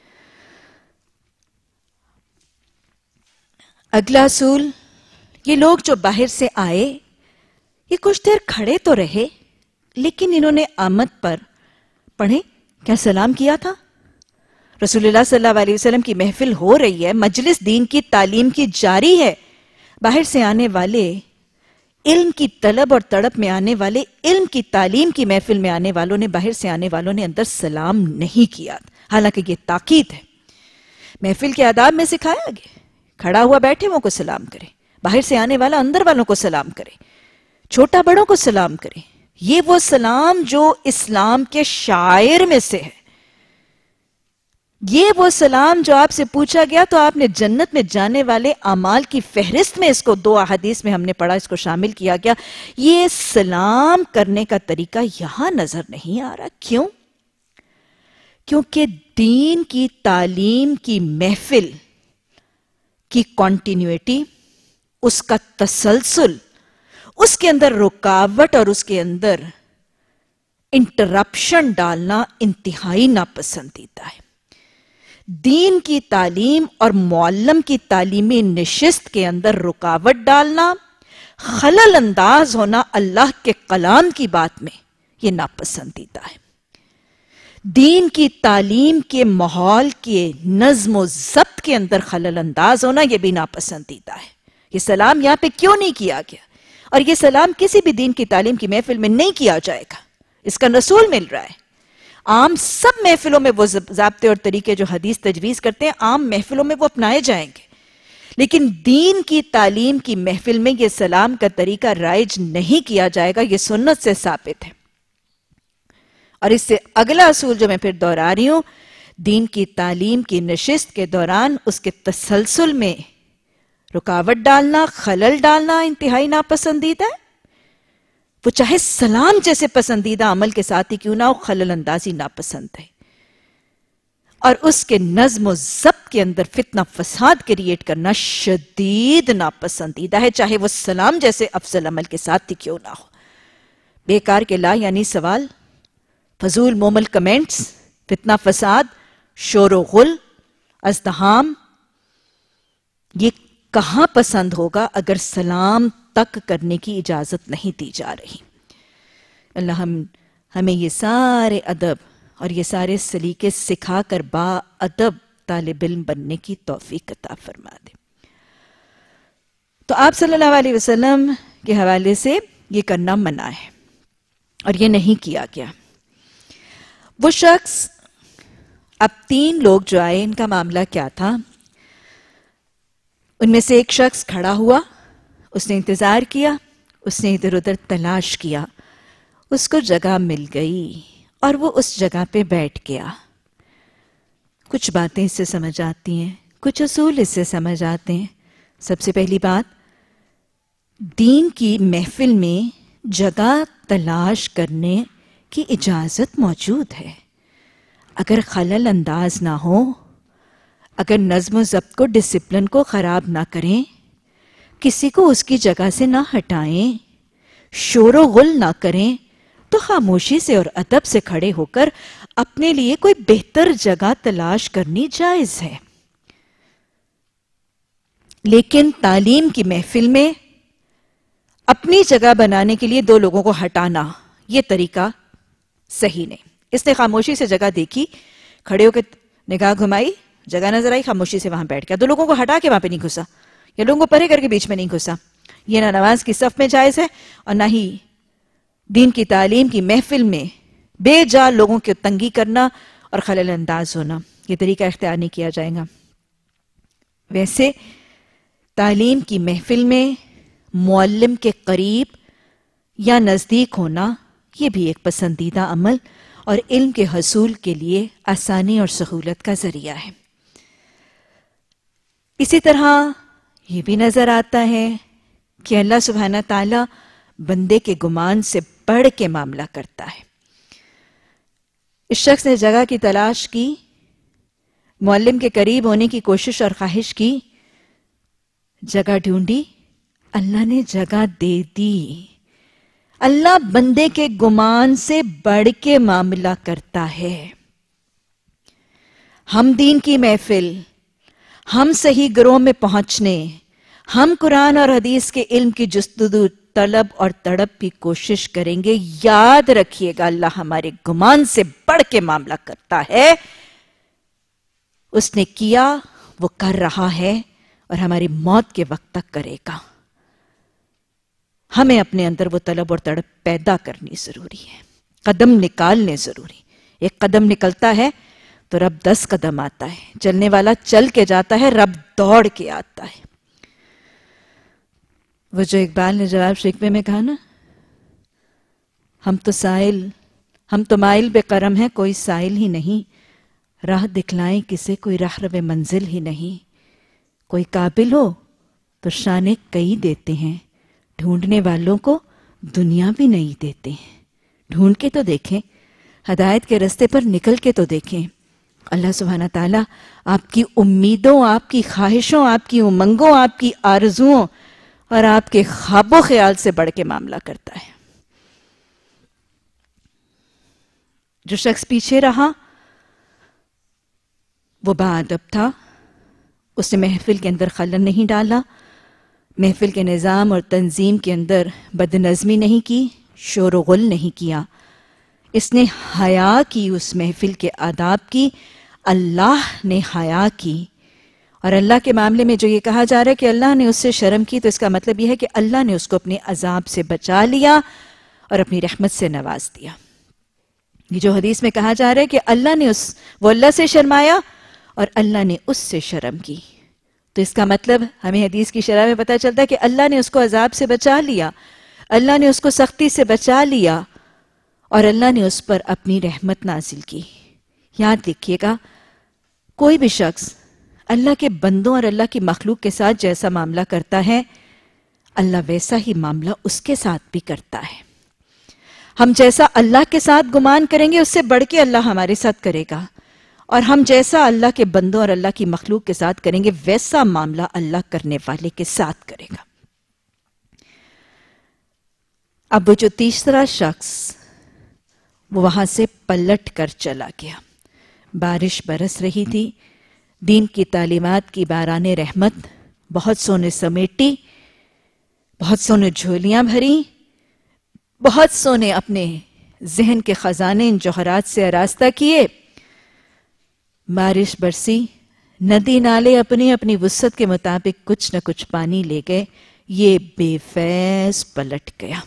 اگلا اصول، یہ لوگ جو باہر سے آئے، یہ کچھ دیر کھڑے تو رہے، لیکن انہوں نے آمد پر پڑھیں کیا سلام کیا تھا؟ رسول اللہ صلی اللہ علیہ وسلم کی محفل ہو رہی ہے، مجلس دین کی تعلیم کی جاری ہے، باہر سے آنے والے علم کی طلب اور تڑپ میں آنے والے، علم کی تعلیم کی محفل میں آنے والوں نے، باہر سے آنے والوں نے اندر سلام نہیں کیا، حالانکہ یہ تاکید ہے۔ محفل کے آداب میں سکھایا گیا کھڑا ہوا بیٹھے وہ کو سلام کرے، باہر سے آنے والا اندر والوں کو سلام کرے، چھوٹا بڑوں کو سلام کرے۔ یہ وہ سلام جو اسلام کے شاعر میں سے ہے، یہ وہ سلام جو آپ سے پوچھا گیا تو آپ نے جنت میں جانے والے اعمال کی فہرست میں اس کو 2 احادیث میں ہم نے پڑھا، اس کو شامل کیا گیا۔ یہ سلام کرنے کا طریقہ یہاں نظر نہیں آ رہا۔ کیوں؟ کیونکہ دین کی تعلیم کی محفل کی کنٹینیوٹی، اس کا تسلسل، اس کے اندر رکاوٹ اور اس کے اندر انٹرپشن ڈالنا انتہائی ناپسندیدہ ہے۔ دین کی تعلیم اور معلم کی تعلیمی نشست کے اندر رکاوٹ ڈالنا، خلل انداز ہونا اللہ کے کلام کی بات میں، یہ ناپسندیدہ ہے۔ دین کی تعلیم کے ماحول کے نظم و ضبط کے اندر خلل انداز ہونا، یہ بھی ناپسندیدہ ہے۔ یہ سلام یہاں پہ کیوں نہیں کیا گیا؟ اور یہ سلام کسی بھی دین کی تعلیم کی محفل میں نہیں کیا جائے گا، اس کا رسول مل رہا ہے۔ عام سب محفلوں میں وہ ضابطے اور طریقے جو حدیث تجویز کرتے ہیں، عام محفلوں میں وہ اپنائے جائیں گے، لیکن دین کی تعلیم کی محفل میں یہ سلام کا طریقہ رائج نہیں کیا جائے گا، یہ سنت سے ثابت ہے۔ اور اس سے اگلا اصول جو میں پھر دہرا رہی ہوں، دین کی تعلیم کی نشست کے دوران اس کے تسلسل میں رکاوٹ ڈالنا، خلل ڈالنا انتہائی ناپسندیدہ ہے۔ وہ چاہے سلام جیسے پسندیدہ عمل کے ساتھ ہی کیوں نہ ہو، خلل اندازی ناپسند ہے۔ اور اس کے نظم و ضبط کے اندر فتنہ فساد کریٹ کرنا شدید ناپسندیدہ ہے، چاہے وہ سلام جیسے افضل عمل کے ساتھ ہی کیوں نہ ہو۔ بیکار کے لا یعنی سوال، فضول مومل کمنٹس، فتنہ فساد، شور و غل، ازدحام، یہ کہاں پسند ہوگا اگر سلام تک کرنے کی اجازت نہیں دی جا رہی۔ اللہ ہمیں یہ سارے ادب اور یہ سارے سلیقے سکھا کر با ادب طالب علم بننے کی توفیق عطا فرما دے۔ تو آپ صلی اللہ علیہ وسلم کے حوالے سے یہ کرنا منع ہے اور یہ نہیں کیا گیا۔ وہ شخص، اب 3 لوگ جو آئے، ان کا معاملہ کیا تھا؟ ان میں سے ایک شخص کھڑا ہوا، اس نے انتظار کیا، اس نے ادھر ادھر تلاش کیا، اس کو جگہ مل گئی اور وہ اس جگہ پہ بیٹھ گیا۔ کچھ باتیں اس سے سمجھ آتی ہیں، کچھ اصول اس سے سمجھ آتے ہیں۔ سب سے پہلی بات، دین کی محفل میں جگہ تلاش کرنے کی اجازت موجود ہے۔ اگر خلل انداز نہ ہو، اگر نظم و ضبط کو، ڈسپلن کو خراب نہ کریں، کسی کو اس کی جگہ سے نہ ہٹائیں، شور و غل نہ کریں، تو خاموشی سے اور ادب سے کھڑے ہو کر اپنے لیے کوئی بہتر جگہ تلاش کرنی جائز ہے۔ لیکن تعلیم کی محفل میں اپنی جگہ بنانے کے لیے 2 لوگوں کو ہٹانا، یہ طریقہ صحیح نہیں۔ اس نے خاموشی سے جگہ دیکھی، کھڑے ہو کے نگاہ گھمائی، جگہ نظر آئی، خاموشی سے وہاں بیٹھ گیا۔ 2 لوگوں کو ہٹا کے وہاں پہ نہیں گھسا، یا لوگوں کو پرے کر کے بیچ میں نہیں گھسا۔ یہ نہ نماز کی صف میں جائز ہے اور نہ ہی دین کی تعلیم کی محفل میں بے جا لوگوں کی تنگی کرنا اور خلل انداز ہونا، یہ طریقہ اختیار نہیں کیا جائے گا۔ ویسے تعلیم کی محفل میں معلم کے قریب یا نزدیک ہونا، یہ بھی ایک پسندیدہ عمل اور علم کے حصول کے لیے آسانی اور سہولت کا ذریعہ ہے۔ اسی طرح یہ بھی نظر آتا ہے کہ اللہ سبحانہ تعالیٰ بندے کے گمان سے بڑھ کے معاملہ کرتا ہے۔ اس شخص نے جگہ کی تلاش کی، معلم کے قریب ہونے کی کوشش اور خواہش کی، جگہ ڈھونڈی، اللہ نے جگہ دے دی۔ اللہ بندے کے گمان سے بڑھ کے معاملہ کرتا ہے۔ ہم دین کی محفل، ہم صحیح گروہ میں پہنچنے، ہم قرآن اور حدیث کے علم کی جستجو طلب اور تڑپ کی کوشش کریں گے، یاد رکھیے گا اللہ ہمارے گمان سے بڑھ کے معاملہ کرتا ہے. اس نے کیا، وہ کر رہا ہے اور ہماری موت کے وقت تک کرے گا. ہمیں اپنے اندر وہ طلب اور تڑپ پیدا کرنی ضروری ہے، قدم نکالنے ضروری. ایک قدم نکلتا ہے تو رب 10 قدم آتا ہے. چلنے والا چل کے جاتا ہے، رب دوڑ کے آتا ہے. وہ جو اقبال نے جواب شکوے میں کہا نا، ہم تو مائل بے کرم ہیں، کوئی سائل ہی نہیں. راہ دکھلائیں کسے، کوئی راہ رو منزل ہی نہیں. کوئی قابل ہو تو شانے کئی دیتے ہیں، ڈھونڈنے والوں کو دنیا بھی نہیں دیتے ہیں. ڈھونڈ کے تو دیکھیں، ہدایت کے رستے پر نکل کے تو دیکھیں. اللہ سبحانہ تعالیٰ آپ کی امیدوں، آپ کی خواہشوں، آپ کی امنگوں، آپ کی آرزوؤں اور آپ کے خواب و خیال سے بڑھ کے معاملہ کرتا ہے. جو شخص پیچھے رہا وہ باادب تھا، اس نے محفل کے اندر خلل نہیں ڈالا، محفل کے نظام اور تنظیم کے اندر بد نظمی نہیں کی، شور و غل نہیں کیا. اس نے حیا کی، اس محفل کے آداب کی. اللہ نے حیا کی. اور اللہ کے معاملے میں جو یہ کہا جا رہا ہے کہ اللہ نے اس سے شرم کی، تو اس کا مطلب یہ ہے کہ اللہ نے اس کو اپنے عذاب سے بچا لیا اور اپنی رحمت سے نواز دیا. یہ جو حدیث میں کہا جا رہا ہے کہ اللہ نے وہ اللہ سے شرمایا اور اللہ نے اس سے شرم کی، تو اس کا مطلب ہمیں حدیث کی شرح میں پتہ چلتا ہے کہ اللہ نے اس کو عذاب سے بچا لیا، اللہ نے اس کو سختی سے بچا لیا اور اللہ نے اس پر اپنی رحمت نازل کی. یاد رکھیے گا، کوئی بھی شخص اللہ کے بندوں اور اللہ کی مخلوق کے ساتھ جیسا معاملہ کرتا ہے، اللہ ویسا ہی معاملہ اس کے ساتھ بھی کرتا ہے. ہم جیسا اللہ کے ساتھ گمان کریں گے، اس سے بڑھ کے اللہ ہمارے ساتھ کرے گا، اور ہم جیسا اللہ کے بندوں اور اللہ کی مخلوق کے ساتھ کریں گے، ویسا معاملہ اللہ کرنے والے کے ساتھ کرے گا. اب وہ جو تیسرا شخص وہ وہاں سے پلٹ کر چلا گیا. بارش برس رہی تھی، دین کی تعلیمات کی باران رحمت بہت سونے سمیٹی، بہت سونے جھولیاں بھری، بہت سونے اپنے ذہن کے خزانے ان جوہرات سے آراستہ کیے. بارش برسی، ندی نالے اپنی اپنی وسعت کے مطابق کچھ نہ کچھ پانی لے گئے. یہ بے فیض پلٹ گیا.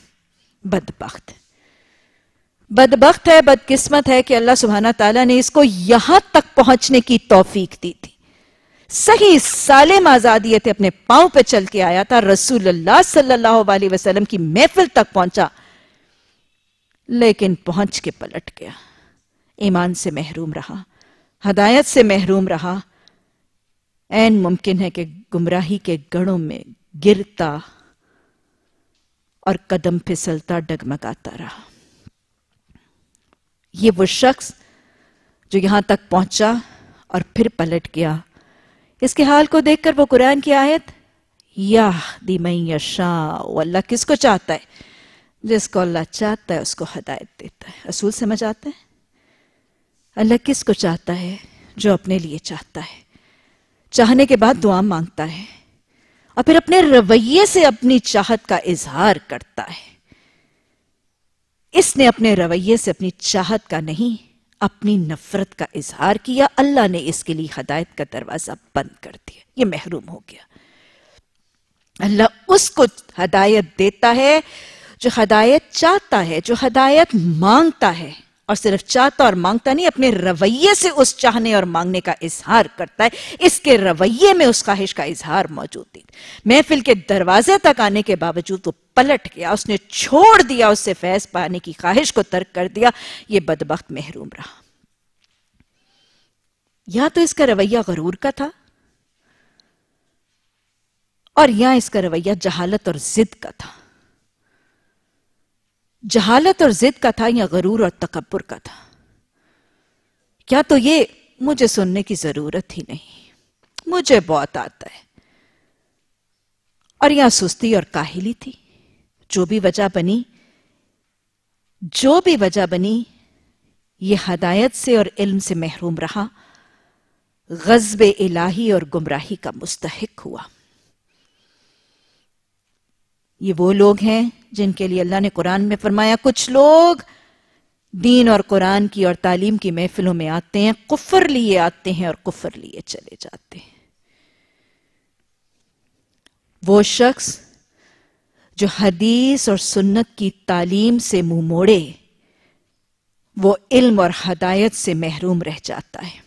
بدبخت ہے، بدقسمت ہے کہ اللہ سبحانہ تعالیٰ نے اس کو یہاں تک پہنچنے کی توفیق دی تھی. صحیح سالم آزادیت اپنے پاؤں پہ چل کے آیا تھا، رسول اللہ صلی اللہ علیہ وسلم کی محفل تک پہنچا، لیکن پہنچ کے پلٹ گیا. ایمان سے محروم رہا، ہدایت سے محروم رہا. عین ممکن ہے کہ گمراہی کے گڑھوں میں گرتا اور قدم پھسلتا ڈگمگاتا رہا. یہ وہ شخص جو یہاں تک پہنچا اور پھر پلٹ گیا. اس کے حال کو دیکھ کر وہ قرآن کی آیت یہدی من یشاء، اللہ کس کو چاہتا ہے؟ جس کو اللہ چاہتا ہے اس کو ہدایت دیتا ہے. اصول سمجھ آتا ہے؟ اللہ کس کو چاہتا ہے؟ جو اپنے لیے چاہتا ہے، چاہنے کے بعد دعا مانگتا ہے اور پھر اپنے رویے سے اپنی چاہت کا اظہار کرتا ہے. اس نے اپنے رویے سے اپنی چاہت کا نہیں، اپنی نفرت کا اظہار کیا. اللہ نے اس کے لیے ہدایت کا دروازہ بند کر دیا، یہ محروم ہو گیا. اللہ اس کو ہدایت دیتا ہے جو ہدایت چاہتا ہے، جو ہدایت مانگتا ہے، اور صرف چاہتا اور مانگتا نہیں، اپنے رویے سے اس چاہنے اور مانگنے کا اظہار کرتا ہے. اس کے رویے میں اس خواہش کا اظہار موجود تھی. محفل کے دروازے تک آنے کے باوجود وہ پلٹ گیا، اس نے چھوڑ دیا، اس سے فیض پانے کی خواہش کو ترک کر دیا. یہ بدبخت محروم رہا. یا تو اس کا رویہ غرور کا تھا، اور یا اس کا رویہ جہالت اور ضد کا تھا. جہالت اور ضد کا تھا یا غرور اور تکبر کا تھا. کیا تو یہ مجھے سننے کی ضرورت ہی نہیں، مجھے بہت آتا ہے، اور یا سستی اور کاہلی تھی. جو بھی وجہ بنی یہ ہدایت سے اور علم سے محروم رہا، غضب الہی اور گمراہی کا مستحق ہوا. یہ وہ لوگ ہیں جن کے لیے اللہ نے قرآن میں فرمایا کچھ لوگ دین اور قرآن کی اور تعلیم کی محفلوں میں آتے ہیں، کفر لیے آتے ہیں اور کفر لیے چلے جاتے ہیں۔ وہ شخص جو حدیث اور سنت کی تعلیم سے منہ موڑے وہ علم اور ہدایت سے محروم رہ جاتا ہے۔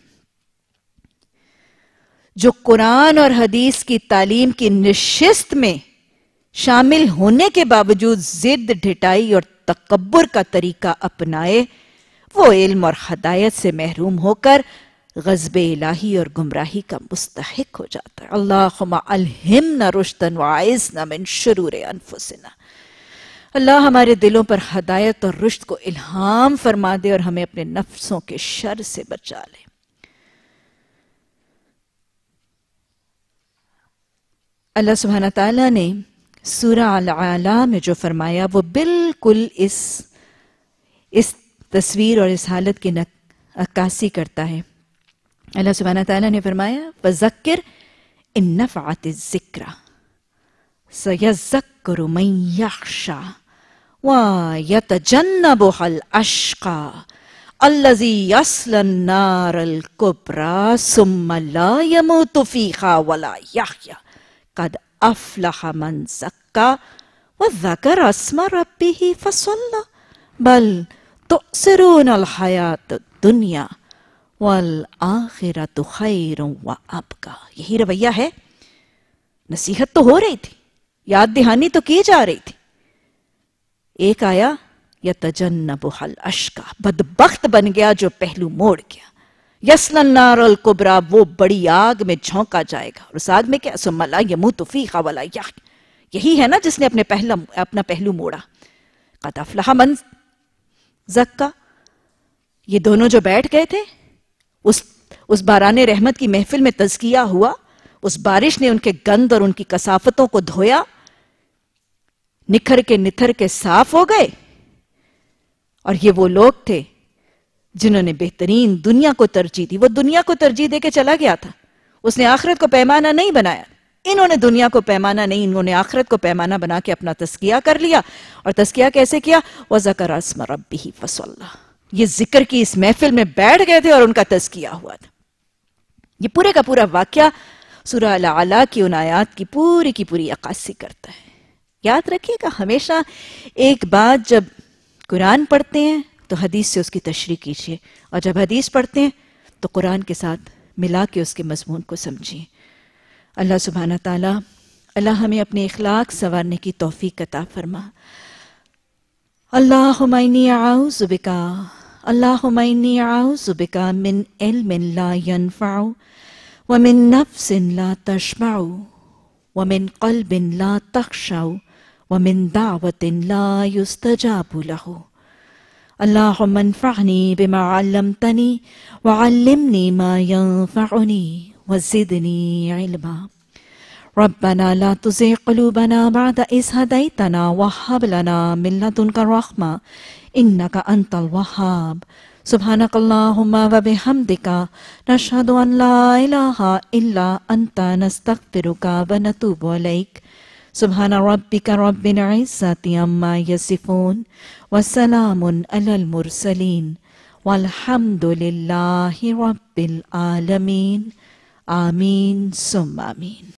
جو قرآن اور حدیث کی تعلیم کی نشست میں شامل ہونے کے باوجود ضد، ڈھٹائی اور تکبر کا طریقہ اپنائے وہ علم اور ہدایت سے محروم ہو کر غضب الہی اور گمراہی کا مستحق ہو جاتا ہے۔ اللہم الہمنا رشدا وعائذنا من شرور انفسنا۔ اللہ ہمارے دلوں پر ہدایت اور رشد کو الہام فرما دے اور ہمیں اپنے نفسوں کے شر سے بچا لے۔ اللہ سبحانہ تعالیٰ نے سورہ الاعلیٰ میں جو فرمایا وہ بالکل اس تصویر اور اس حالت کی عکاسی کرتا ہے۔ اللہ سبحانہ تعالیٰ نے فرمایا وَذَكِّرْ إِن نَفَعَتِ الذِّكْرَ سَيَذَّكَّرُ مَن يَخْشَىٰ وَيَتَجَنَّبُهَا الْأَشْقَىٰ الَّذِي يَصْلَى النَّارَ الْكُبْرَىٰ ثُمَّ لَا يَمُوتُ فِيهَا وَلَا يَحْيَىٰ قَدْ أَفْلَحَ مَن زَكَّىٰ وَذَّكَرَ اسْمَ رَبِّهِ فَصَلَّىٰ بَلْ تُؤْثِرُونَ الْحَيَاةَ الدُّنْيَا وَالْآخِرَةُ خَيْرٌ وَأَبْقَىٰ۔ یہی رویہ ہے۔ نصیحت تو ہو رہی تھی، یاد دہانی تو کی جا رہی تھی۔ ایک آیا یتجنبها الاشقى، بدبخت بن گیا جو پہلو موڑ گیا۔ یصلی النار الکبریٰ، وہ بڑی آگ میں جھونکا جائے گا، اور اس آگ میں کیا؟ ثم لا يموت فیہا ولا یحییٰ، یہی ہے نا جس نے اپنا پہلو موڑا۔ قد افلح من زکا، یہ دونوں جو بیٹھ گئے تھے اس باران رحمت کی محفل میں تزکیہ ہوا، اس بارش نے ان کے گند اور ان کی کثافتوں کو دھویا، نکھر کے نتھر کے صاف ہو گئے۔ اور یہ وہ لوگ تھے جنہوں نے بہترین دنیا کو ترجیح دی۔ وہ دنیا کو ترجیح دے کے چلا گیا تھا، اس نے آخرت کو پیمانہ نہیں بنایا۔ انہوں نے دنیا کو پیمانہ نہیں، انہوں نے آخرت کو پیمانہ بنا کے اپنا تزکیہ کر لیا۔ اور تزکیہ کیسے کیا؟ وَذَكَرَ اسْمَ رَبِّهِ فَصَلَّىٰ، یہ ذکر کی اس محفل میں بیٹھ گئے تھے اور ان کا تزکیہ ہوا تھا۔ یہ پورے کا پورا واقعہ سورہ الاعلیٰ کی ان آیات کی پوری عکاسی کرتا ہے۔ یاد رکھیے گا ہمیشہ ایک بات، جب قرآن پڑھتے ہیں تو حدیث سے اس کی تشریح کیجیے، اور جب حدیث پڑھتے ہیں تو قرآن کے ساتھ ملا کے اس کے مضمون کو سمجھیں۔ اللہ سبحانہ تعالیٰ ہمیں اپنے اخلاق سنوارنے کی توفیق عطا فرما۔ اللہم انی اعوذ بک من علم لا ينفع ومن نفس لا تشبع ومن قلب لا تخشع ومن دعوة لا يستجاب له۔ اللہم انفعنی بما علمتنی وعلمنی ما ينفعنی وزدنی علما۔ ربنا لا تزغ قلوبنا بعد إذ هديتنا وهب لنا من لدنك رحمة إنك أنت الوهاب۔ سبحانك اللهم وبحمدك نشهد أن لا إله إلا أنت نستغفرك ونتوب إليك۔ سبحان ربك رب العزة عما يصفون وسلام على المرسلين والحمد لله رب العالمين۔ آمین ثم آمین۔